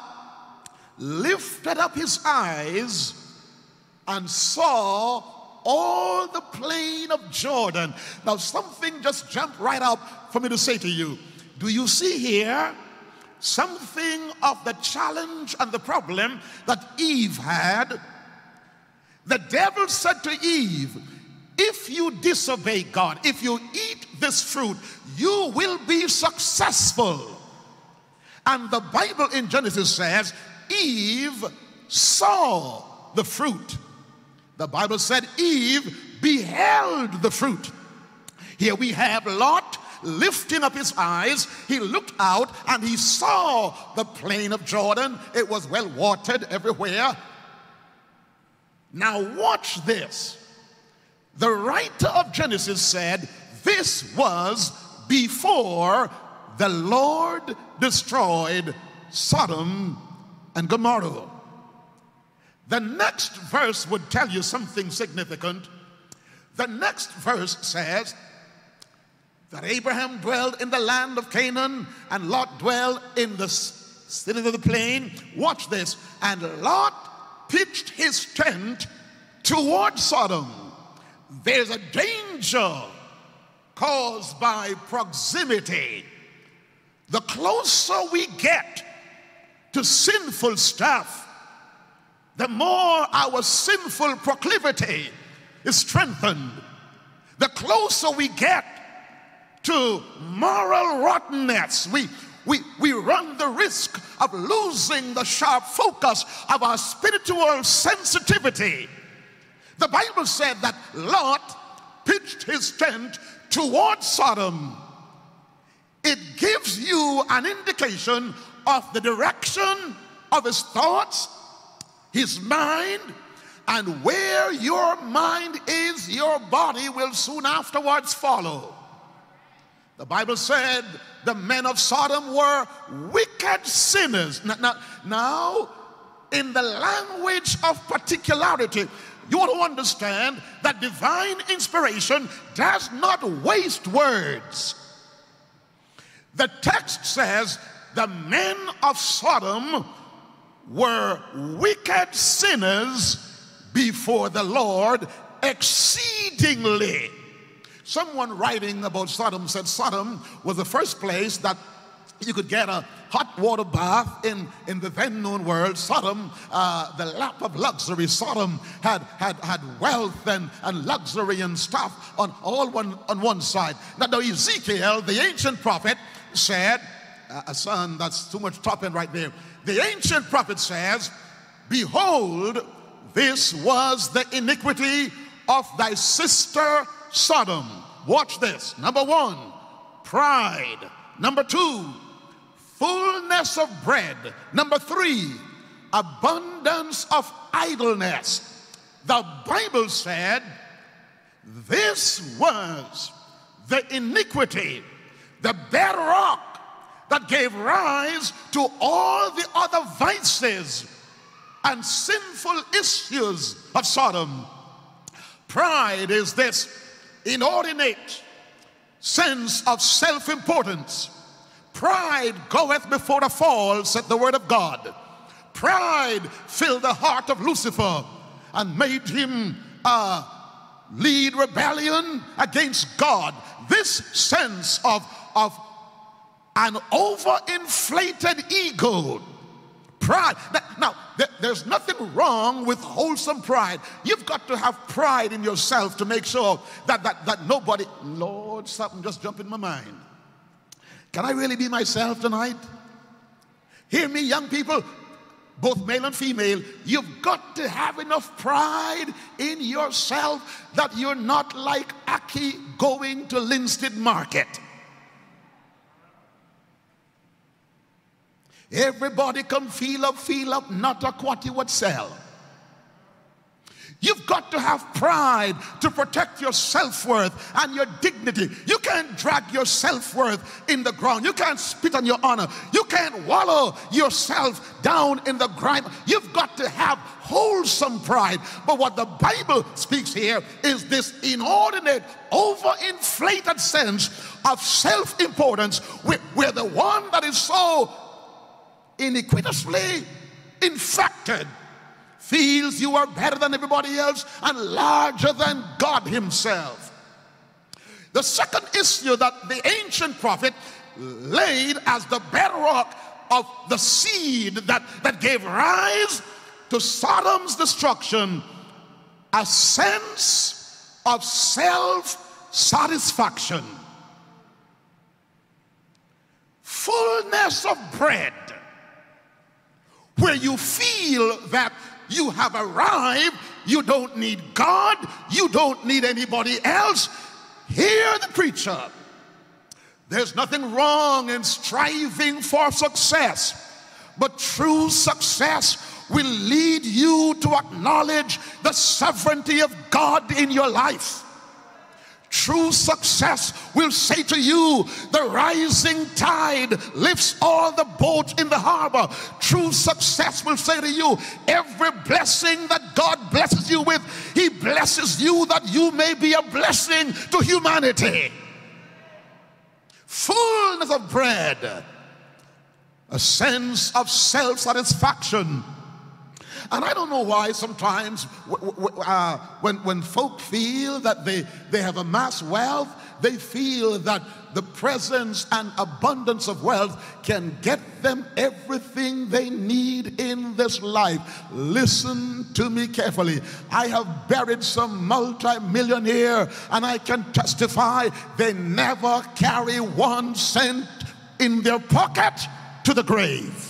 [SPEAKER 18] lifted up his eyes and saw all the plain of Jordan. Now something just jumped right up for me to say to you. Do you see here something of the challenge and the problem that Eve had? The devil said to Eve, if you disobey God, if you eat this fruit, you will be successful. And the Bible in Genesis says, Eve saw the fruit. The Bible said Eve beheld the fruit. Here we have Lot lifting up his eyes. He looked out and he saw the plain of Jordan. It was well watered everywhere. Now watch this. The writer of Genesis said this was before the Lord destroyed Sodom and Gomorrah. The next verse would tell you something significant. The next verse says that Abraham dwelled in the land of Canaan and Lot dwelled in the cities of the plain. Watch this. And Lot pitched his tent toward Sodom. There's a danger caused by proximity. The closer we get to sinful stuff, the more our sinful proclivity is strengthened. The closer we get to moral rottenness, we run the risk of losing the sharp focus of our spiritual sensitivity. The Bible said that Lot pitched his tent toward Sodom. It gives you an indication of the direction of his thoughts, his mind, and where your mind is, your body will soon afterwards follow. The Bible said the men of Sodom were wicked sinners. Now, in the language of particularity, you want to understand that divine inspiration does not waste words. The text says the men of Sodom were wicked sinners before the Lord exceedingly. Someone writing about Sodom said Sodom was the first place that you could get a hot water bath in the then known world. Sodom, the lap of luxury. Sodom had wealth and luxury and stuff on one side. Now Ezekiel, the ancient prophet, said, son, that's too much top end right there. The ancient prophet says, behold, this was the iniquity of thy sister Sodom. Watch this. Number one, pride. Number two, fullness of bread. Number three, abundance of idleness. The Bible said this was the iniquity, the bedrock that gave rise to all the other vices and sinful issues of Sodom. Pride is this inordinate sense of self-importance. Pride goeth before a fall, said the word of God. Pride filled the heart of Lucifer and made him lead rebellion against God. This sense of an overinflated ego. Pride. Now, there's nothing wrong with wholesome pride. You've got to have pride in yourself to make sure that nobody, Lord, something just jumped in my mind. Can I really be myself tonight? Hear me, young people, both male and female. You've got to have enough pride in yourself that you're not like Aki going to Linstead Market. Everybody come feel up, not a what you would sell. You've got to have pride to protect your self-worth and your dignity. You can't drag your self-worth in the ground. You can't spit on your honor. You can't wallow yourself down in the grime. You've got to have wholesome pride. But what the Bible speaks here is this inordinate, overinflated sense of self-importance where the one that is so iniquitously infected feels you are better than everybody else and larger than God himself. The second issue that the ancient prophet laid as the bedrock of the seed that gave rise to Sodom's destruction, a sense of self-satisfaction, fullness of bread, where you feel that you have arrived, you don't need God, you don't need anybody else. Hear the preacher. There's nothing wrong in striving for success, but true success will lead you to acknowledge the sovereignty of God in your life. True success will say to you, the rising tide lifts all the boats in the harbor. True success will say to you, every blessing that God blesses you with, he blesses you that you may be a blessing to humanity. Fullness of bread, a sense of self-satisfaction. And I don't know why sometimes when folk feel that they have amassed wealth, they feel that the presence and abundance of wealth can get them everything they need in this life. Listen to me carefully. I have buried some multi-millionaire, and I can testify they never carry 1 cent in their pocket to the grave.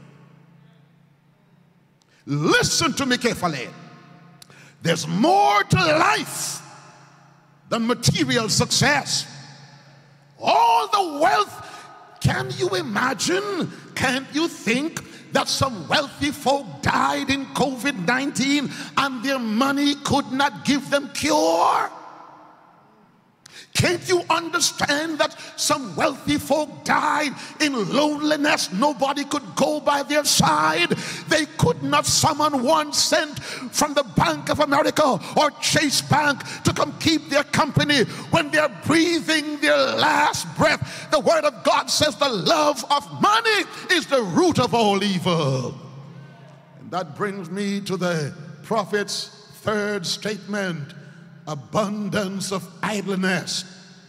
[SPEAKER 18] Listen to me carefully. There's more to life than material success. All the wealth can you imagine, can't you think that some wealthy folk died in COVID-19 and their money could not give them cure? Can't you understand that some wealthy folk died in loneliness? Nobody could go by their side. They could not summon 1 cent from the Bank of America or Chase Bank to come keep their company when they're breathing their last breath. The Word of God says the love of money is the root of all evil. And that brings me to the prophet's third statement: abundance of idleness.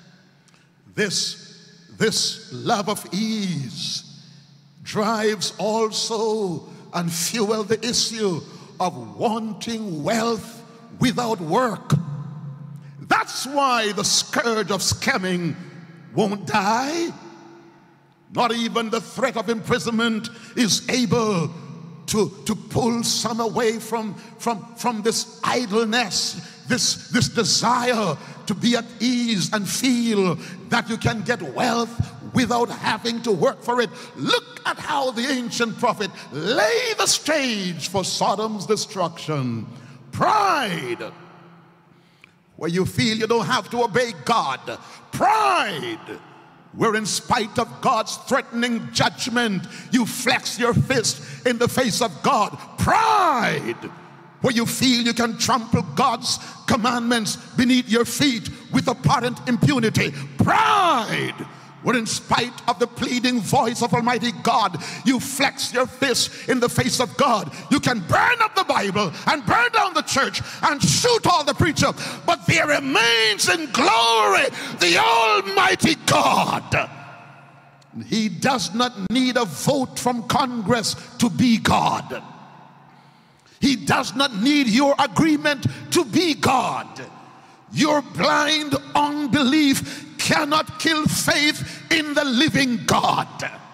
[SPEAKER 18] This love of ease drives also and fuel the issue of wanting wealth without work. That's why the scourge of scamming won't die. Not even the threat of imprisonment is able to pull some away from this idleness, this desire to be at ease and feel that you can get wealth without having to work for it. Look at how the ancient prophet lay the stage for Sodom's destruction. Pride, where you feel you don't have to obey God. Pride, where in spite of God's threatening judgment, you flex your fist in the face of God. Pride, where you feel you can trample God's commandments beneath your feet with apparent impunity. Pride, where in spite of the pleading voice of Almighty God, you flex your fist in the face of God. You can burn up the Bible and burn down the church and shoot all the preacher, but there remains in glory the Almighty God. He does not need a vote from Congress to be God. He does not need your agreement to be God. Your blind unbelief cannot kill faith in the living God.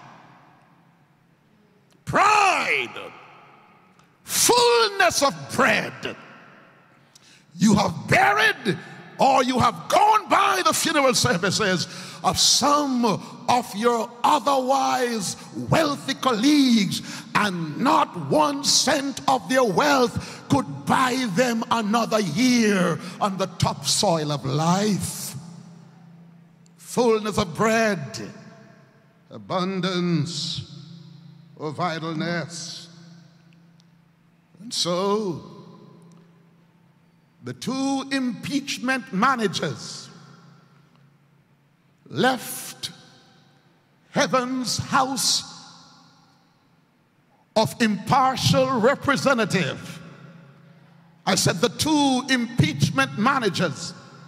[SPEAKER 18] Pride, fullness of bread. You have buried or you have gone by the funeral services of some of your otherwise wealthy colleagues, and not 1 cent of their wealth could buy them another year on the topsoil of life. Fullness of bread, abundance of idleness. And so, the 2 impeachment managers left heaven's house of impartial representative. I said the 2 impeachment managers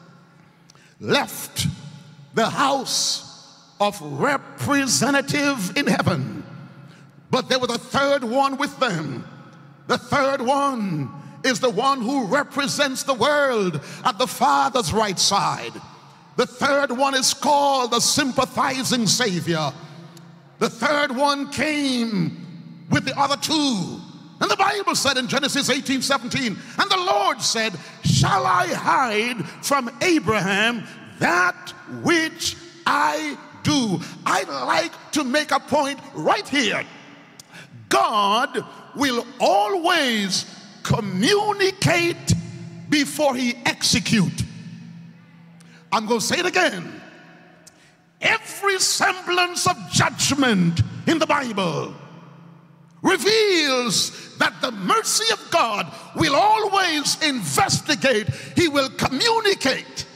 [SPEAKER 18] left the house of representative in heaven, but there was a third one with them. The third one is the one who represents the world at the Father's right side. The third one is called the sympathizing Savior. The third one came with the other 2. And the Bible said in Genesis 18:17, and the Lord said, shall I hide from Abraham that which I do? I'd like to make a point right here. God will always communicate before he executes. I'm going to say it again. Every semblance of judgment in the Bible reveals that the mercy of God will always investigate. He will communicate.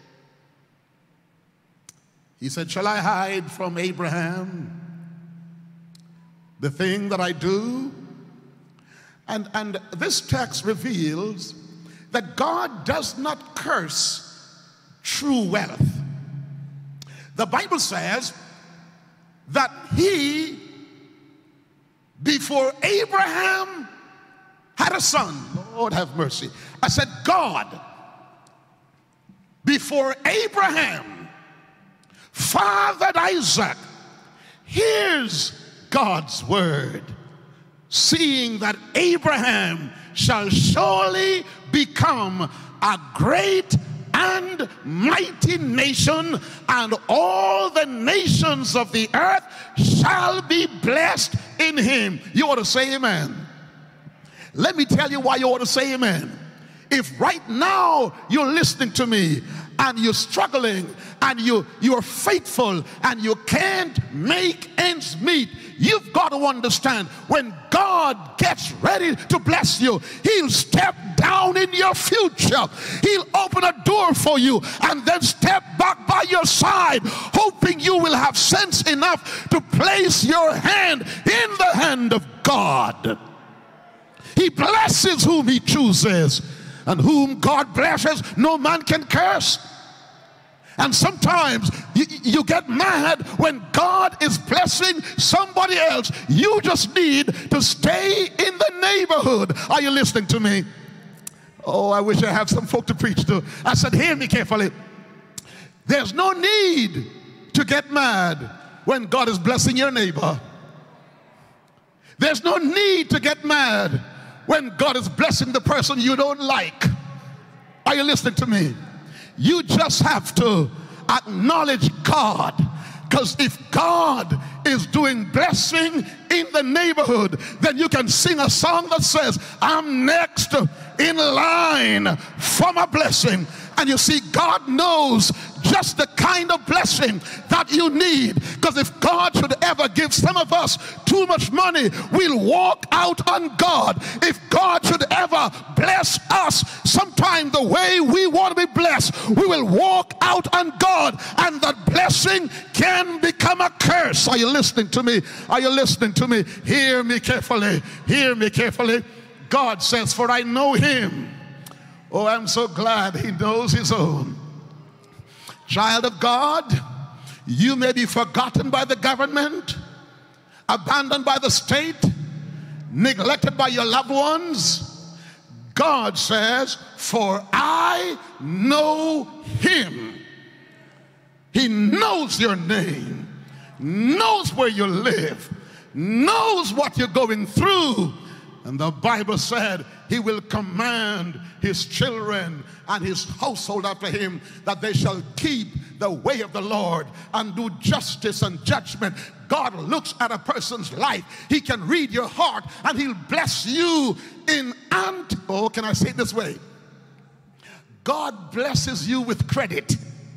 [SPEAKER 18] He said, shall I hide from Abraham the thing that I do? And this text reveals that God does not curse true wealth. The Bible says that he, before Abraham had a son, Lord have mercy. I said God, before Abraham fathered Isaac, here's God's word, seeing that Abraham shall surely become a great and mighty nation, and all the nations of the earth shall be blessed in him. You ought to say amen. Let me tell you why you ought to say amen. If right now you're listening to me and you're struggling and you're faithful and you can't make ends meet, you've got to understand, when God gets ready to bless you, he'll step down in your future. He'll open a door for you and then step back by your side, hoping you will have sense enough to place your hand in the hand of God. He blesses whom he chooses, and whom God blesses, no man can curse. And sometimes you get mad when God is blessing somebody else. You just need to stay in the neighborhood. Are you listening to me? Oh, I wish I had some folk to preach to. I said, hear me carefully. There's no need to get mad when God is blessing your neighbor. There's no need to get mad when God is blessing the person you don't like. Are you listening to me? You just have to acknowledge God, because if God is doing blessing in the neighborhood, then you can sing a song that says, I'm next in line for my blessing. And you see, God knows just the kind of blessing that you need. Because if God should ever give some of us too much money, we'll walk out on God. If God should ever bless us sometime the way we want to be blessed, we will walk out on God, and that blessing can become a curse. Are you listening to me? Are you listening to me? Hear me carefully. Hear me carefully. God says, for I know him. Oh, I'm so glad he knows his own. Child of God, you may be forgotten by the government, abandoned by the state, neglected by your loved ones. God says, for I know him. He knows your name, knows where you live, knows what you're going through. And the Bible said he will command his children and his household after him, that they shall keep the way of the Lord and do justice and judgment. God looks at a person's life. He can read your heart, and he'll bless you in oh, can I say it this way? God blesses you with credit.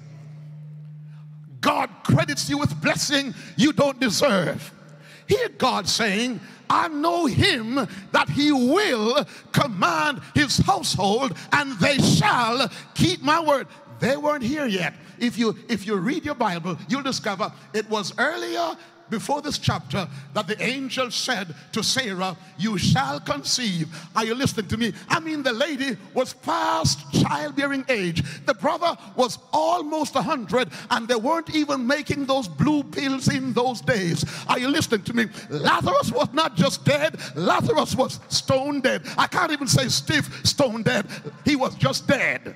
[SPEAKER 18] God credits you with blessing you don't deserve. Hear God saying, I know him, that he will command his household, and they shall keep my word. They weren't here yet. If you read your Bible, you'll discover it was earlier, before this chapter, that the angel said to Sarah, you shall conceive. Are you listening to me? I mean, the lady was past childbearing age. The brother was almost 100, and they weren't even making those blue pills in those days. Are you listening to me? Lazarus was not just dead. Lazarus was stone dead. I can't even say stiff stone dead. He was just dead.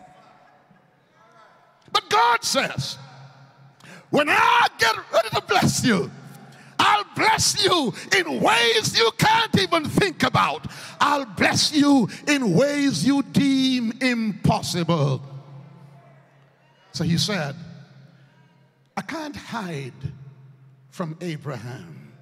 [SPEAKER 18] But God says, when I get ready to bless you, I'll bless you in ways you can't even think about. I'll bless you in ways you deem impossible. So he said, I can't hide from Abraham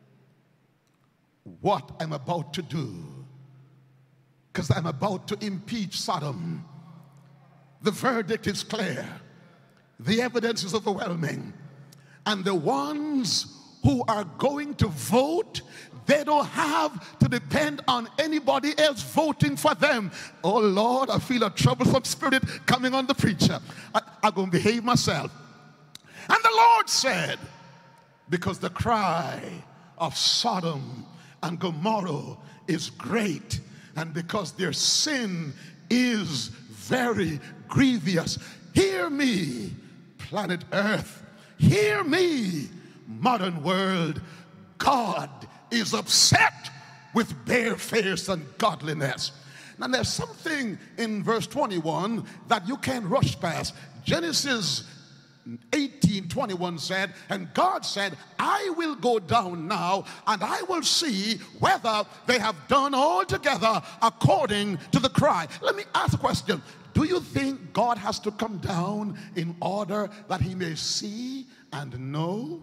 [SPEAKER 18] what I'm about to do, because I'm about to impeach Sodom. The verdict is clear. The evidence is overwhelming. And the ones who are going to vote, they don't have to depend on anybody else voting for them. Oh Lord, I feel a troublesome spirit coming on the preacher. I'm going to behave myself. And the Lord said, because the cry of Sodom and Gomorrah is great, and because their sin is very grievous, hear me, planet Earth. Hear me, modern world. God is upset with barefaced ungodliness. Now there's something in verse 21 that you can't rush past. Genesis 18:21 said, and God said, I will go down now, and I will see whether they have done altogether according to the cry. Let me ask a question. Do you think God has to come down in order that he may see and know?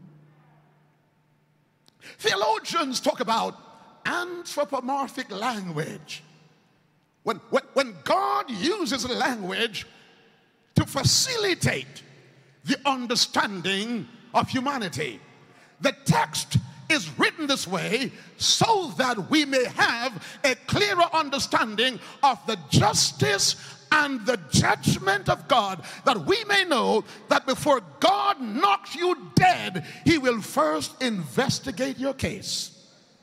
[SPEAKER 18] Theologians talk about anthropomorphic language. When God uses language to facilitate the understanding of humanity, the text is written this way so that we may have a clearer understanding of the justice and the judgment of God, that we may know that before God knocks you dead, he will first investigate your case.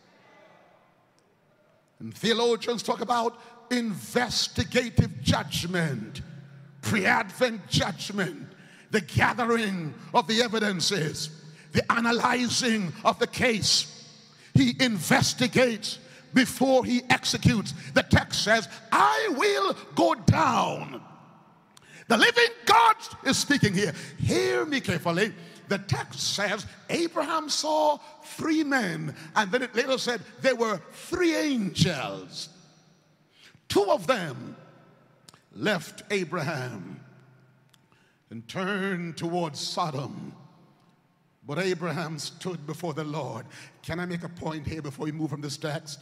[SPEAKER 18] And theologians talk about investigative judgment, pre-advent judgment, the gathering of the evidences, the analyzing of the case. He investigates before he executes. The text says, I will go down. The living God is speaking here. Hear me carefully. The text says Abraham saw 3 men, and then it later said there were 3 angels. 2 of them left Abraham and turned towards Sodom. But Abraham stood before the Lord. Can I make a point here before we move from this text?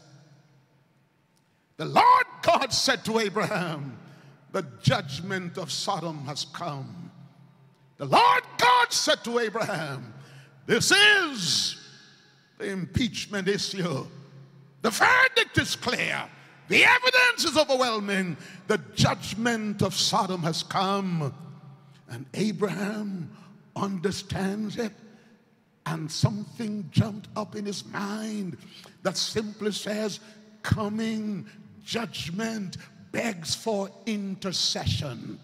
[SPEAKER 18] The Lord God said to Abraham, the judgment of Sodom has come. The Lord God said to Abraham, this is the impeachment issue. The verdict is clear. The evidence is overwhelming. The judgment of Sodom has come. And Abraham understands it. And something jumped up in his mind that simply says, coming judgment begs for intercession.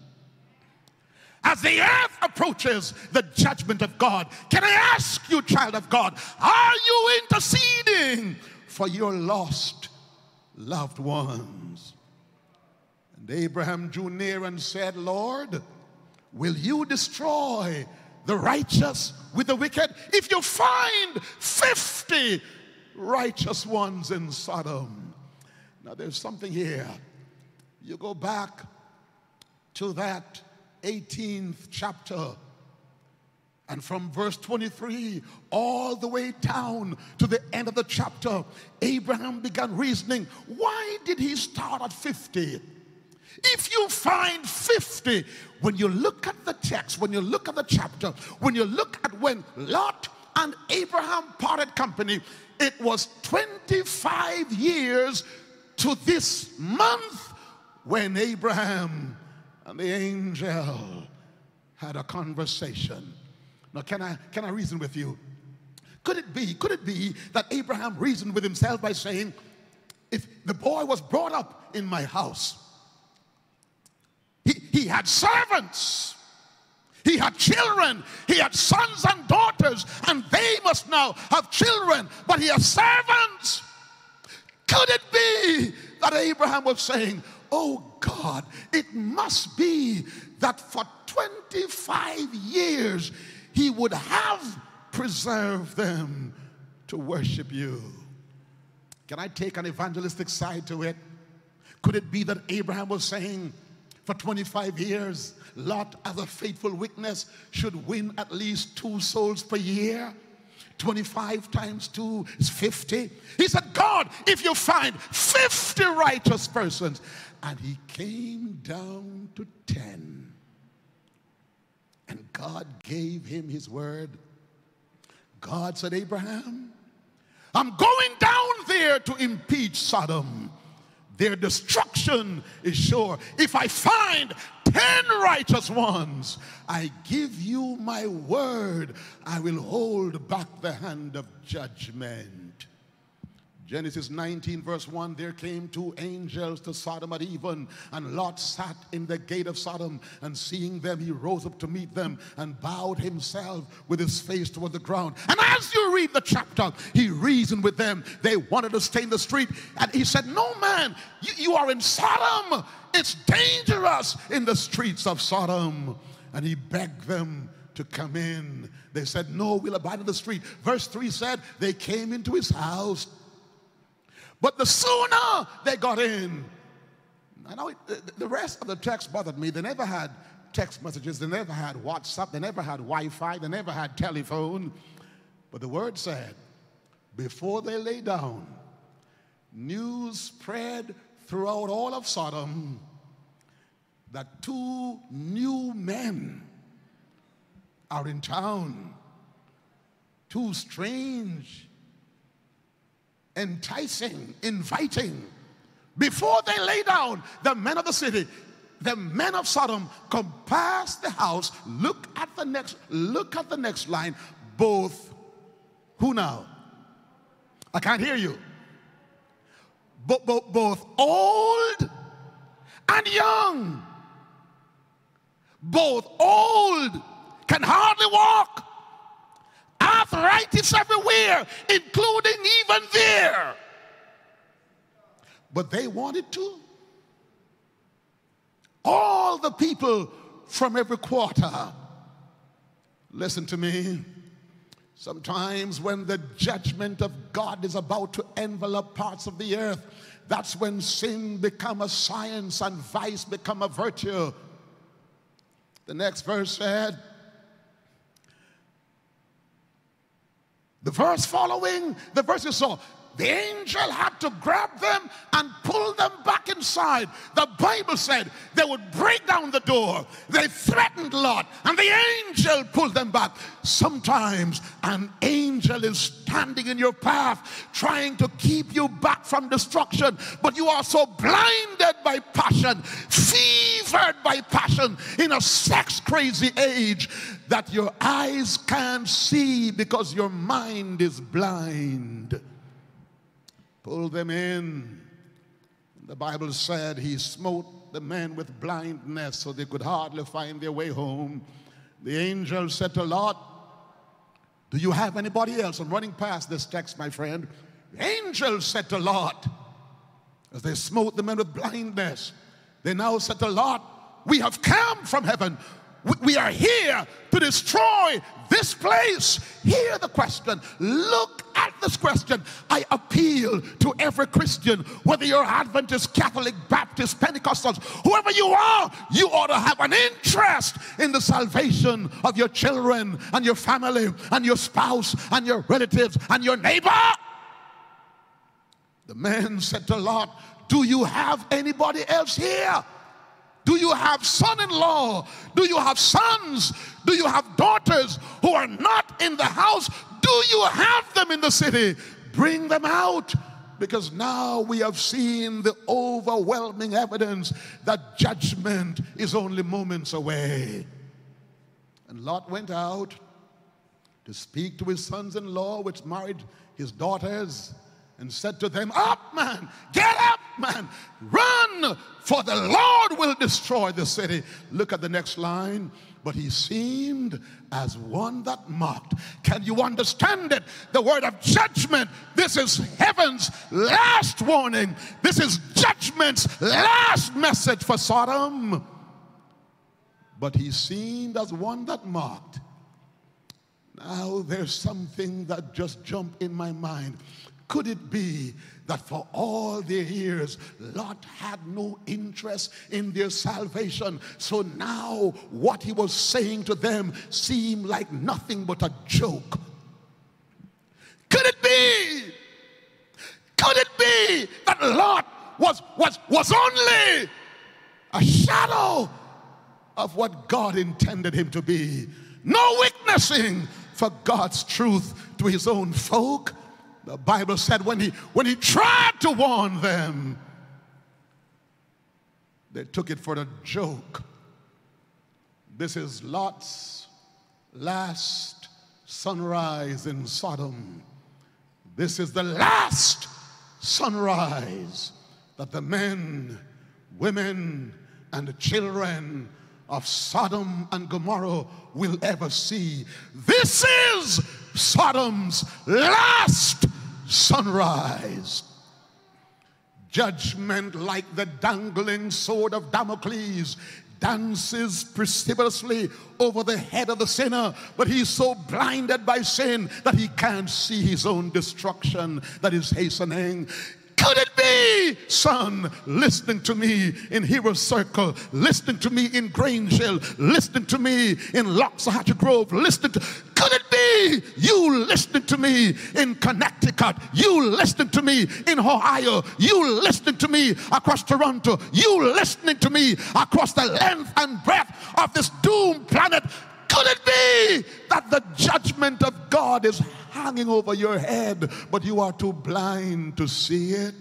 [SPEAKER 18] As the earth approaches the judgment of God, can I ask you, child of God, are you interceding for your lost loved ones? And Abraham drew near and said, Lord, will you destroy the righteous with the wicked? If you find 50 righteous ones in Sodom. Now there's something here. You go back to that 18th chapter, and from verse 23 all the way down to the end of the chapter, Abraham began reasoning. Why did he start at 50? If you find 50, when you look at the text, when you look at the chapter, when you look at when Lot and Abraham parted company, it was 25 years to this month when Abraham and the angel had a conversation. Now, can I reason with you? Could it be that Abraham reasoned with himself by saying, if the boy was brought up in my house, he had servants, he had children, he had sons and daughters, and they must now have children, but he has servants. Could it be that Abraham was saying, oh God, it must be that for 25 years he would have preserved them to worship you? Can I take an evangelistic side to it? Could it be that Abraham was saying, for 25 years, Lot, as a faithful witness, should win at least 2 souls per year? 25 times 2 is 50. He said, God, if you find 50 righteous persons. And he came down to 10. And God gave him his word. God said, Abraham, I'm going down there to impeach Sodom. Their destruction is sure. If I find 10 righteous ones, I give you my word, I will hold back the hand of judgment. Genesis 19 verse 1, there came 2 angels to Sodom at even, and Lot sat in the gate of Sodom, and seeing them he rose up to meet them and bowed himself with his face toward the ground. And as you read the chapter, he reasoned with them. They wanted to stay in the street, and he said, no man, you are in Sodom. It's dangerous in the streets of Sodom. And he begged them to come in. They said, no, we'll abide in the street. Verse 3 said, they came into his house. But the sooner they got in, I know the rest of the text bothered me. They never had text messages. They never had WhatsApp. They never had Wi-Fi. They never had telephone. But the word said, before they lay down, news spread throughout all of Sodom that 2 new men are in town. 2 strange, enticing, inviting. Before they lay down, the men of the city, the men of Sodom, come past the house. Look at the next line. Both, who now? I can't hear you. Both old and young. Both old, can hardly walk. Arthritis everywhere, including even there. But they wanted to. All the people from every quarter. Listen to me. Sometimes when the judgment of God is about to envelop parts of the earth, that's when sin becomes a science and vice become a virtue. The next verse said, the verse following, the verse you saw, the angel had to grab them and pull them back inside. The Bible said they would break down the door. They threatened Lot, and the angel pulled them back. Sometimes an angel is standing in your path, trying to keep you back from destruction, but you are so blinded by passion, fevered by passion in a sex-crazy age that your eyes can't see because your mind is blind. Pull them in. The Bible said he smote the men with blindness so they could hardly find their way home. The angel said to Lot, do you have anybody else? I'm running past this text, my friend. The angel said to Lot, as they smote the men with blindness, they now said to Lot, we have come from heaven. We are here to destroy this place. Hear the question. Look at this question. I appeal to every Christian, whether you're Adventist, Catholic, Baptist, Pentecostals, whoever you are, you ought to have an interest in the salvation of your children and your family and your spouse and your relatives and your neighbor. The man said to Lot, do you have anybody else here? Do you have son-in-law? Do you have sons? Do you have daughters who are not in the house? Do you have them in the city? Bring them out, because now we have seen the overwhelming evidence that judgment is only moments away. And Lot went out to speak to his sons-in-law, which married his daughters, and said to them, up, man, get up, man, run, for the Lord will destroy the city. Look at the next line. But he seemed as one that mocked. Can you understand it? The word of judgment. This is heaven's last warning. This is judgment's last message for Sodom. But he seemed as one that mocked. Now there's something that just jumped in my mind. Could it be that for all their years, Lot had no interest in their salvation? So now what he was saying to them seemed like nothing but a joke. Could it be that Lot was only a shadow of what God intended him to be? No witnessing for God's truth to his own folk. The Bible said when he tried to warn them, they took it for a joke. This is Lot's last sunrise in Sodom. This is the last sunrise that the men, women, and the children of Sodom and Gomorrah will ever see. This is Sodom's last sunrise. Judgment, like the dangling sword of Damocles, dances precipitously over the head of the sinner, but he's so blinded by sin that he can't see his own destruction that is hastening. Could it be, son, listening to me in Hero Circle, listening to me in Grange Hill, listening to me in Loxahatchee Grove, could it be you listening to me in Connecticut, you listening to me in Ohio, you listening to me across Toronto, you listening to me across the length and breadth of this doomed planet? Could it be that the judgment of God is hanging over your head, but you are too blind to see it?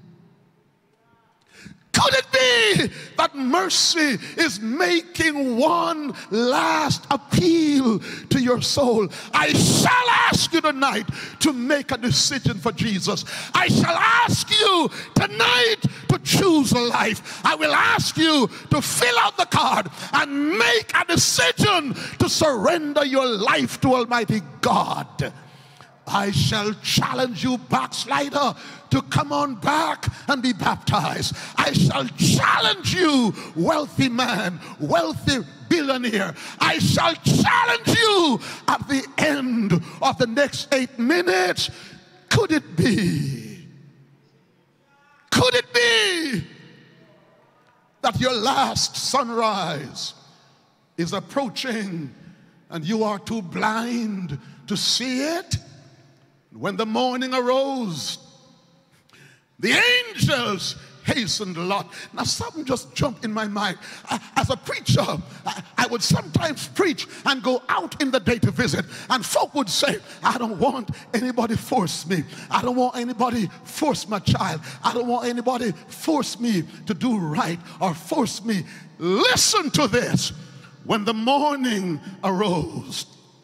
[SPEAKER 18] Could it be that mercy is making one last appeal to your soul? I shall ask you tonight to make a decision for Jesus. I shall ask you tonight to choose a life. I will ask you to fill out the card and make a decision to surrender your life to Almighty God. I shall challenge you, backslider, to come on back and be baptized. I shall challenge you, wealthy man, wealthy billionaire. I shall challenge you at the end of the next 8 minutes. Could it be? Could it be that your last sunrise is approaching and you are too blind to see it? When the morning arose, the angels hastened Lot. Now something just jumped in my mind. As a preacher, I would sometimes preach and go out in the day to visit, and folk would say, I don't want anybody force me. I don't want anybody force my child. I don't want anybody force me to do right or force me. Listen to this. When the morning arose,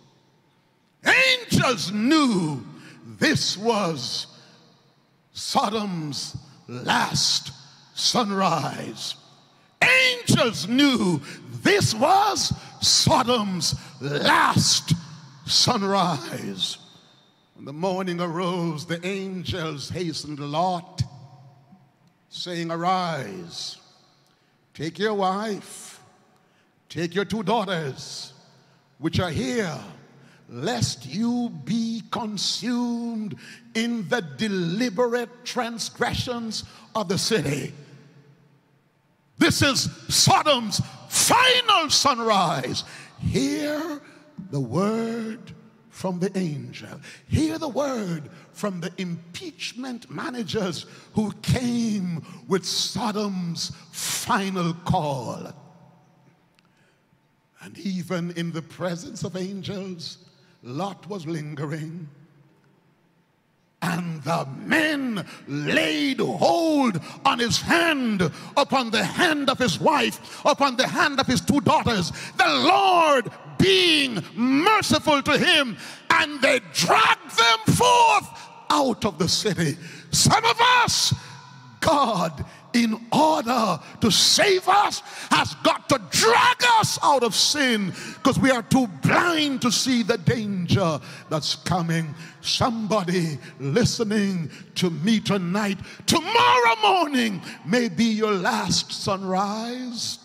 [SPEAKER 18] angels knew this was Sodom's last sunrise. Angels knew this was Sodom's last sunrise. When the morning arose, the angels hastened Lot, saying, arise, take your wife, take your 2 daughters, which are here, lest you be consumed in the deliberate transgressions of the city. This is Sodom's final sunrise. Hear the word from the angel. Hear the word from the impeachment managers who came with Sodom's final call. And even in the presence of angels, Lot was lingering, and the men laid hold on his hand, upon the hand of his wife, upon the hand of his 2 daughters, the Lord being merciful to him, and they dragged them forth out of the city. Some of us, God, in order to save us, has got to drag us out of sin because we are too blind to see the danger that's coming. Somebody listening to me tonight, tomorrow morning may be your last sunrise.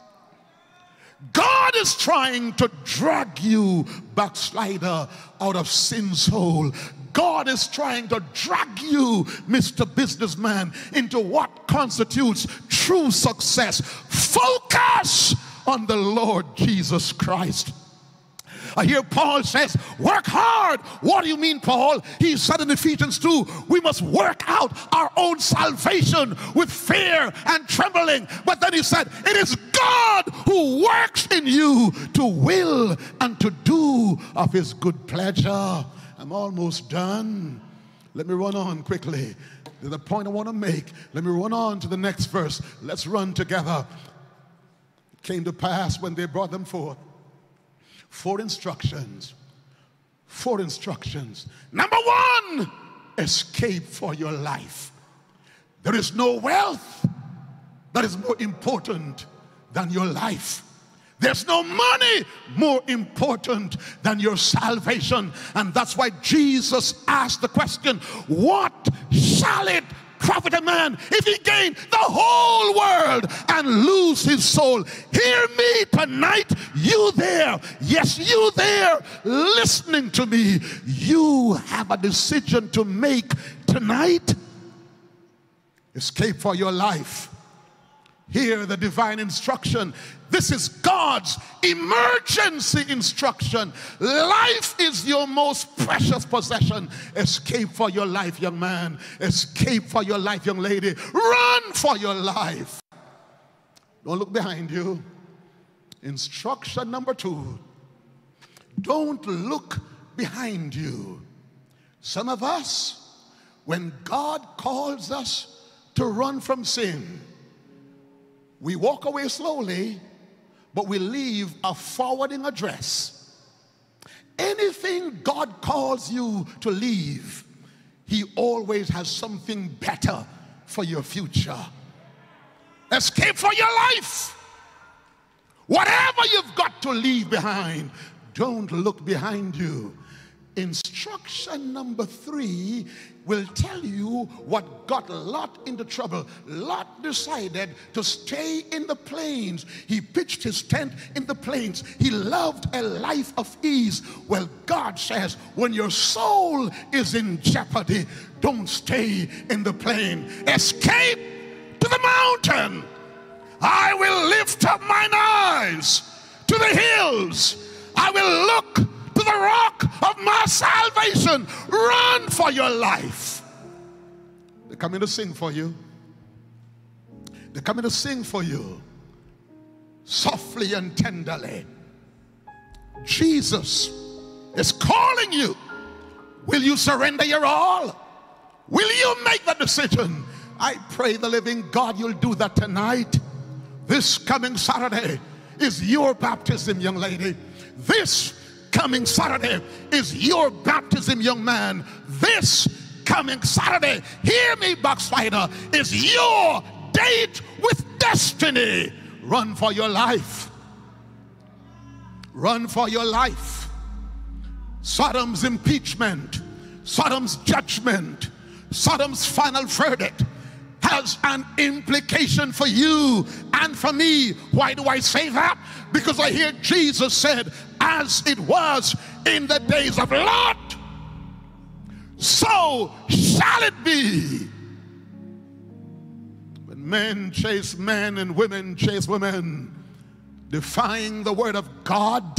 [SPEAKER 18] God is trying to drag you, backslider, out of sin's hole. God is trying to drag you, Mr. Businessman, into what constitutes true success. Focus on the Lord Jesus Christ. I hear Paul says, work hard. What do you mean, Paul? He said in Ephesians 2, we must work out our own salvation with fear and trembling. But then he said, it is God who works in you to will and to do of his good pleasure. I'm almost done. Let me run on quickly. There's a point I want to make. Let me run on to the next verse. Let's run together. It came to pass when they brought them forth. 4 instructions. 4 instructions. Number 1, escape for your life. There is no wealth that is more important than your life. There's no money more important than your salvation. And that's why Jesus asked the question, what shall it profit a man if he gain the whole world and lose his soul? Hear me tonight, you there, yes, you there listening to me. You have a decision to make tonight. Escape for your life. Hear the divine instruction. This is God's emergency instruction. Life is your most precious possession. Escape for your life, young man. Escape for your life, young lady. Run for your life. Don't look behind you. Instruction number 2. Don't look behind you. Some of us, when God calls us to run from sin, we walk away slowly, but we leave a forwarding address. Anything God calls you to leave, He always has something better for your future. Escape for your life. Whatever you've got to leave behind, don't look behind you. Instruction number 3 will tell you what got Lot into trouble. Lot decided to stay in the plains. He pitched his tent in the plains. He loved a life of ease. Well, God says, when your soul is in jeopardy, don't stay in the plain. Escape to the mountain. I will lift up mine eyes to the hills. I will look to the rock of my salvation. Run for your life. They're coming to sing for you. They're coming to sing for you, softly and tenderly. Jesus is calling you. Will you surrender your all? Will you make the decision? I pray the living God you'll do that tonight. This coming Saturday is your baptism, young lady. This coming Saturday is your baptism, young man. This coming Saturday, hear me, backslider, is your date with destiny. Run for your life. Run for your life. Sodom's impeachment, Sodom's judgment, Sodom's final verdict has an implication for you and for me. Why do I say that? Because I hear Jesus said, as it was in the days of Lot, so shall it be. When men chase men and women chase women, defying the word of God,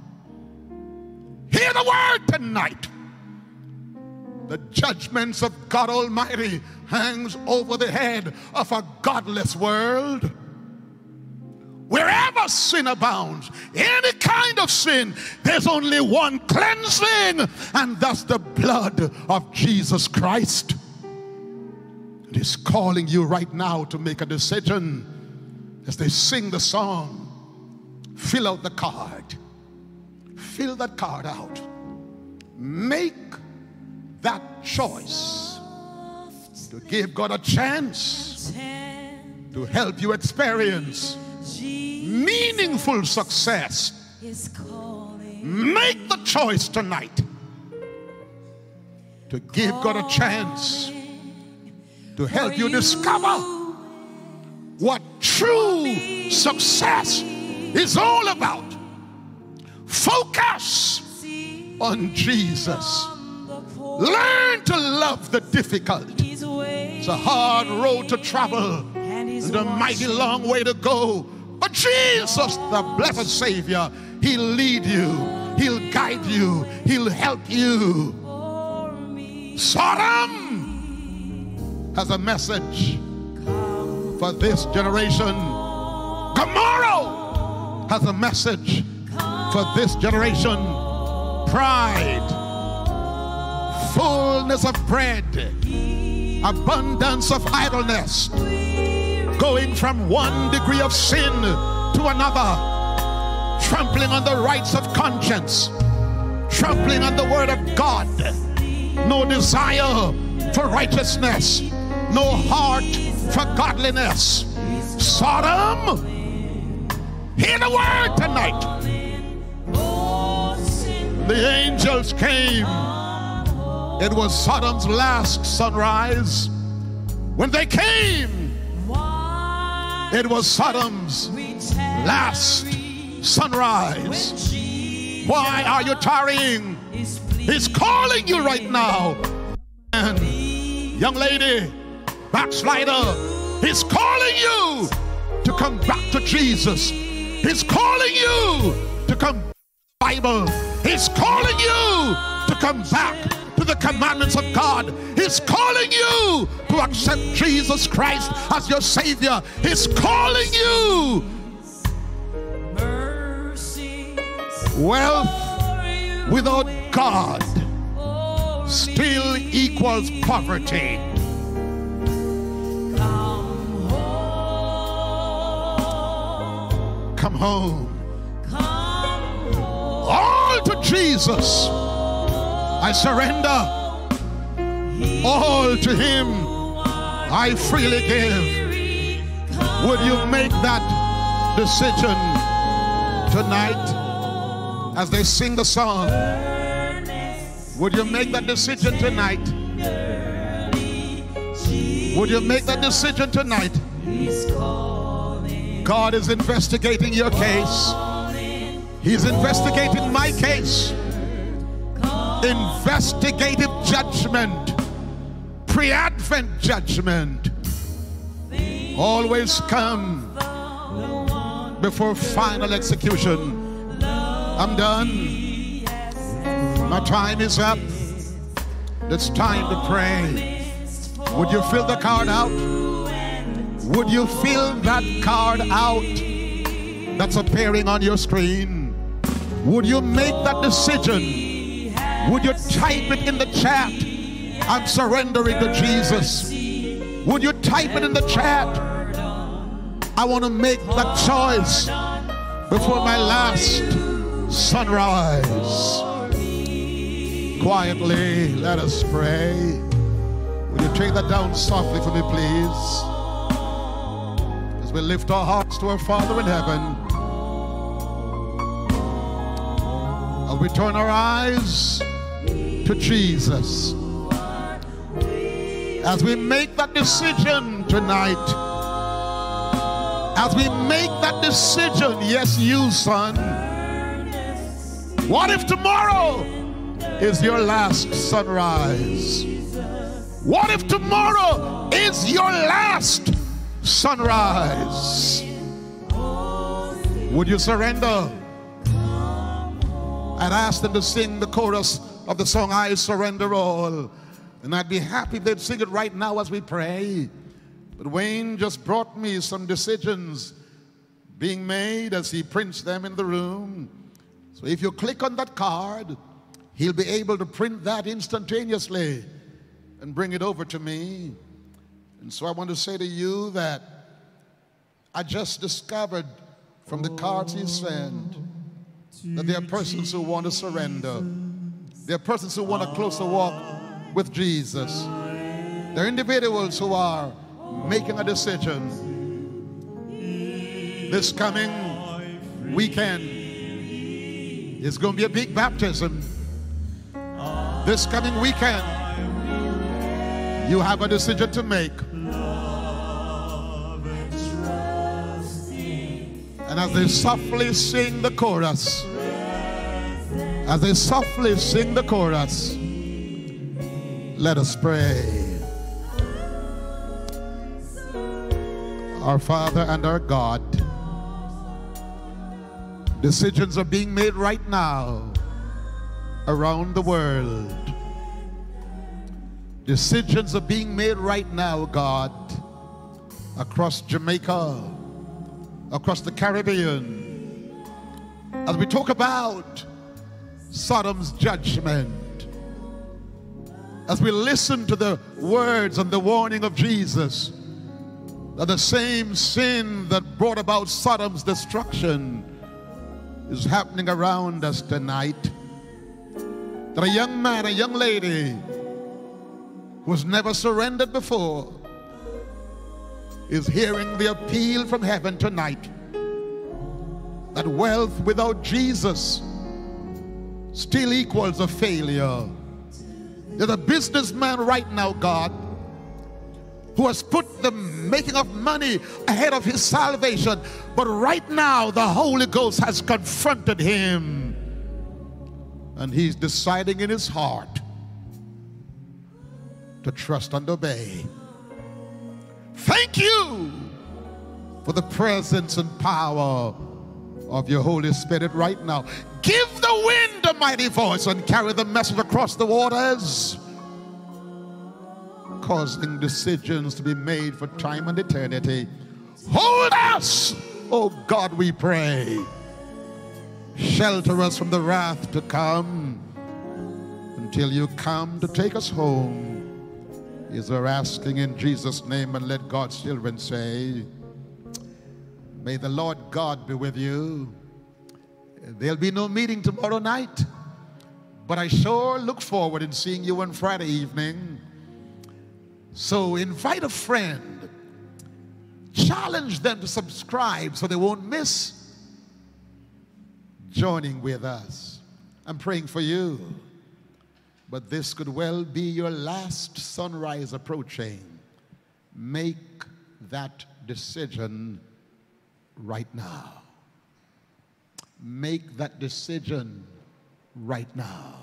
[SPEAKER 18] hear the word tonight. The judgments of God Almighty hangs over the head of a godless world. Wherever sin abounds, any kind of sin, there's only one cleansing, and that's the blood of Jesus Christ. It is calling you right now to make a decision. As they sing the song, fill out the card. Fill that card out. Make that choice to give God a chance to help you experience meaningful success. Make the choice tonight to give God a chance to help you discover what true success is all about. Focus on Jesus. Learn to love the difficult. It's a hard road to travel and a mighty long way to go. But Jesus, the blessed Savior, He'll lead you. He'll guide you. He'll help you. Sodom has a message for this generation. Gomorrah has a message for this generation. Pride, fullness of bread, abundance of idleness, going from one degree of sin to another, trampling on the rights of conscience, trampling on the word of God, no desire for righteousness, no heart for godliness. Sodom, hear the word tonight. The angels came. It was Sodom's last sunrise. When they came, it was Sodom's last sunrise. Why are you tarrying? He's calling you right now. And young lady, Backslider, he's calling you to come back to Jesus. He's calling you to come back to the Bible. He's calling you to come back to the commandments of God. He's calling you to accept Jesus Christ as your Savior. He's calling you. Wealth without God still equals poverty. Come home. All to Jesus. I surrender. All to Him I freely give. Would you make that decision tonight as they sing the song? Would you make that decision tonight? Would you make that decision tonight? God is investigating your case. He's investigating my case. Investigative judgment, pre-advent judgment always come before final execution. I'm done. My time is up. It's time to pray. Would you fill the card out? Would you fill that card out that's appearing on your screen? Would you make that decision? Would you type it in the chat? I'm surrendering to Jesus. Would you type it in the chat? I want to make that choice before my last sunrise. Quietly, let us pray. Will you take that down softly for me, please? As we lift our hearts to our Father in heaven, as we turn our eyes to Jesus, as we make that decision tonight, as we make that decision, yes, you, son. What if tomorrow is your last sunrise? What if tomorrow is your last sunrise? Would you surrender? I'd ask them to sing the chorus of the song, I Surrender All. And I'd be happy if they'd sing it right now as we pray. But Wayne just brought me some decisions being made as he prints them in the room. So if you click on that card, he'll be able to print that instantaneously and bring it over to me. And so I want to say to you that I just discovered from the cards he sent that there are persons who want to surrender. There are persons who want a closer walk with Jesus. There are individuals who are making a decision. This coming weekend is going to be a big baptism. This coming weekend, you have a decision to make. And as they softly sing the chorus, as they softly sing the chorus, let us pray. Our Father and our God, decisions are being made right now around the world. Decisions are being made right now, God, across Jamaica, across the Caribbean, as we talk about Sodom's judgment, as we listen to the words and the warning of Jesus, that the same sin that brought about Sodom's destruction is happening around us tonight. That a young man, a young lady who has never surrendered before is hearing the appeal from heaven tonight that wealth without Jesus still equals a failure. There's a businessman right now, God, who has put the making of money ahead of his salvation, but right now the Holy Ghost has confronted him, and he's deciding in his heart to trust and obey. Thank you for the presence and power of your Holy Spirit right now. Give the wind a mighty voice and carry the message across the waters, causing decisions to be made for time and eternity. Hold us, oh God, we pray. Shelter us from the wrath to come until you come to take us home. Is our asking in Jesus' name, and let God's children say, may the Lord God be with you. There'll be no meeting tomorrow night, but I sure look forward in seeing you on Friday evening. So invite a friend, challenge them to subscribe so they won't miss joining with us. I'm praying for you, but this could well be your last sunrise approaching. Make that decision right now. Make that decision right now.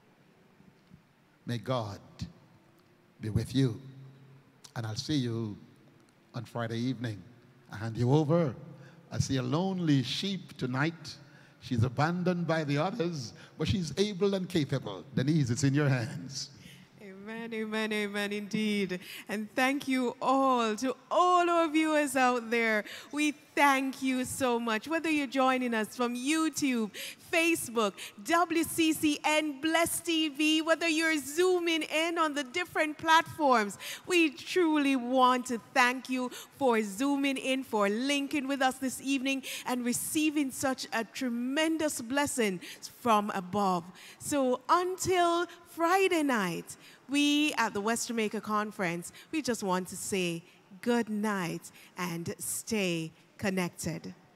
[SPEAKER 18] May God be with you. And I'll see you on Friday evening. I hand you over. I see a lonely sheep tonight. She's abandoned by the others, but she's able and capable. Denise, it's in your hands.
[SPEAKER 4] Amen, amen, amen, indeed. And thank you all, to all our viewers out there. We thank you so much. Whether you're joining us from YouTube, Facebook, WCCN, Bless TV, whether you're zooming in on the different platforms, we truly want to thank you for zooming in, for linking with us this evening and receiving such a tremendous blessing from above. So until Friday night, we at the West Jamaica Conference, we just want to say good night and stay connected.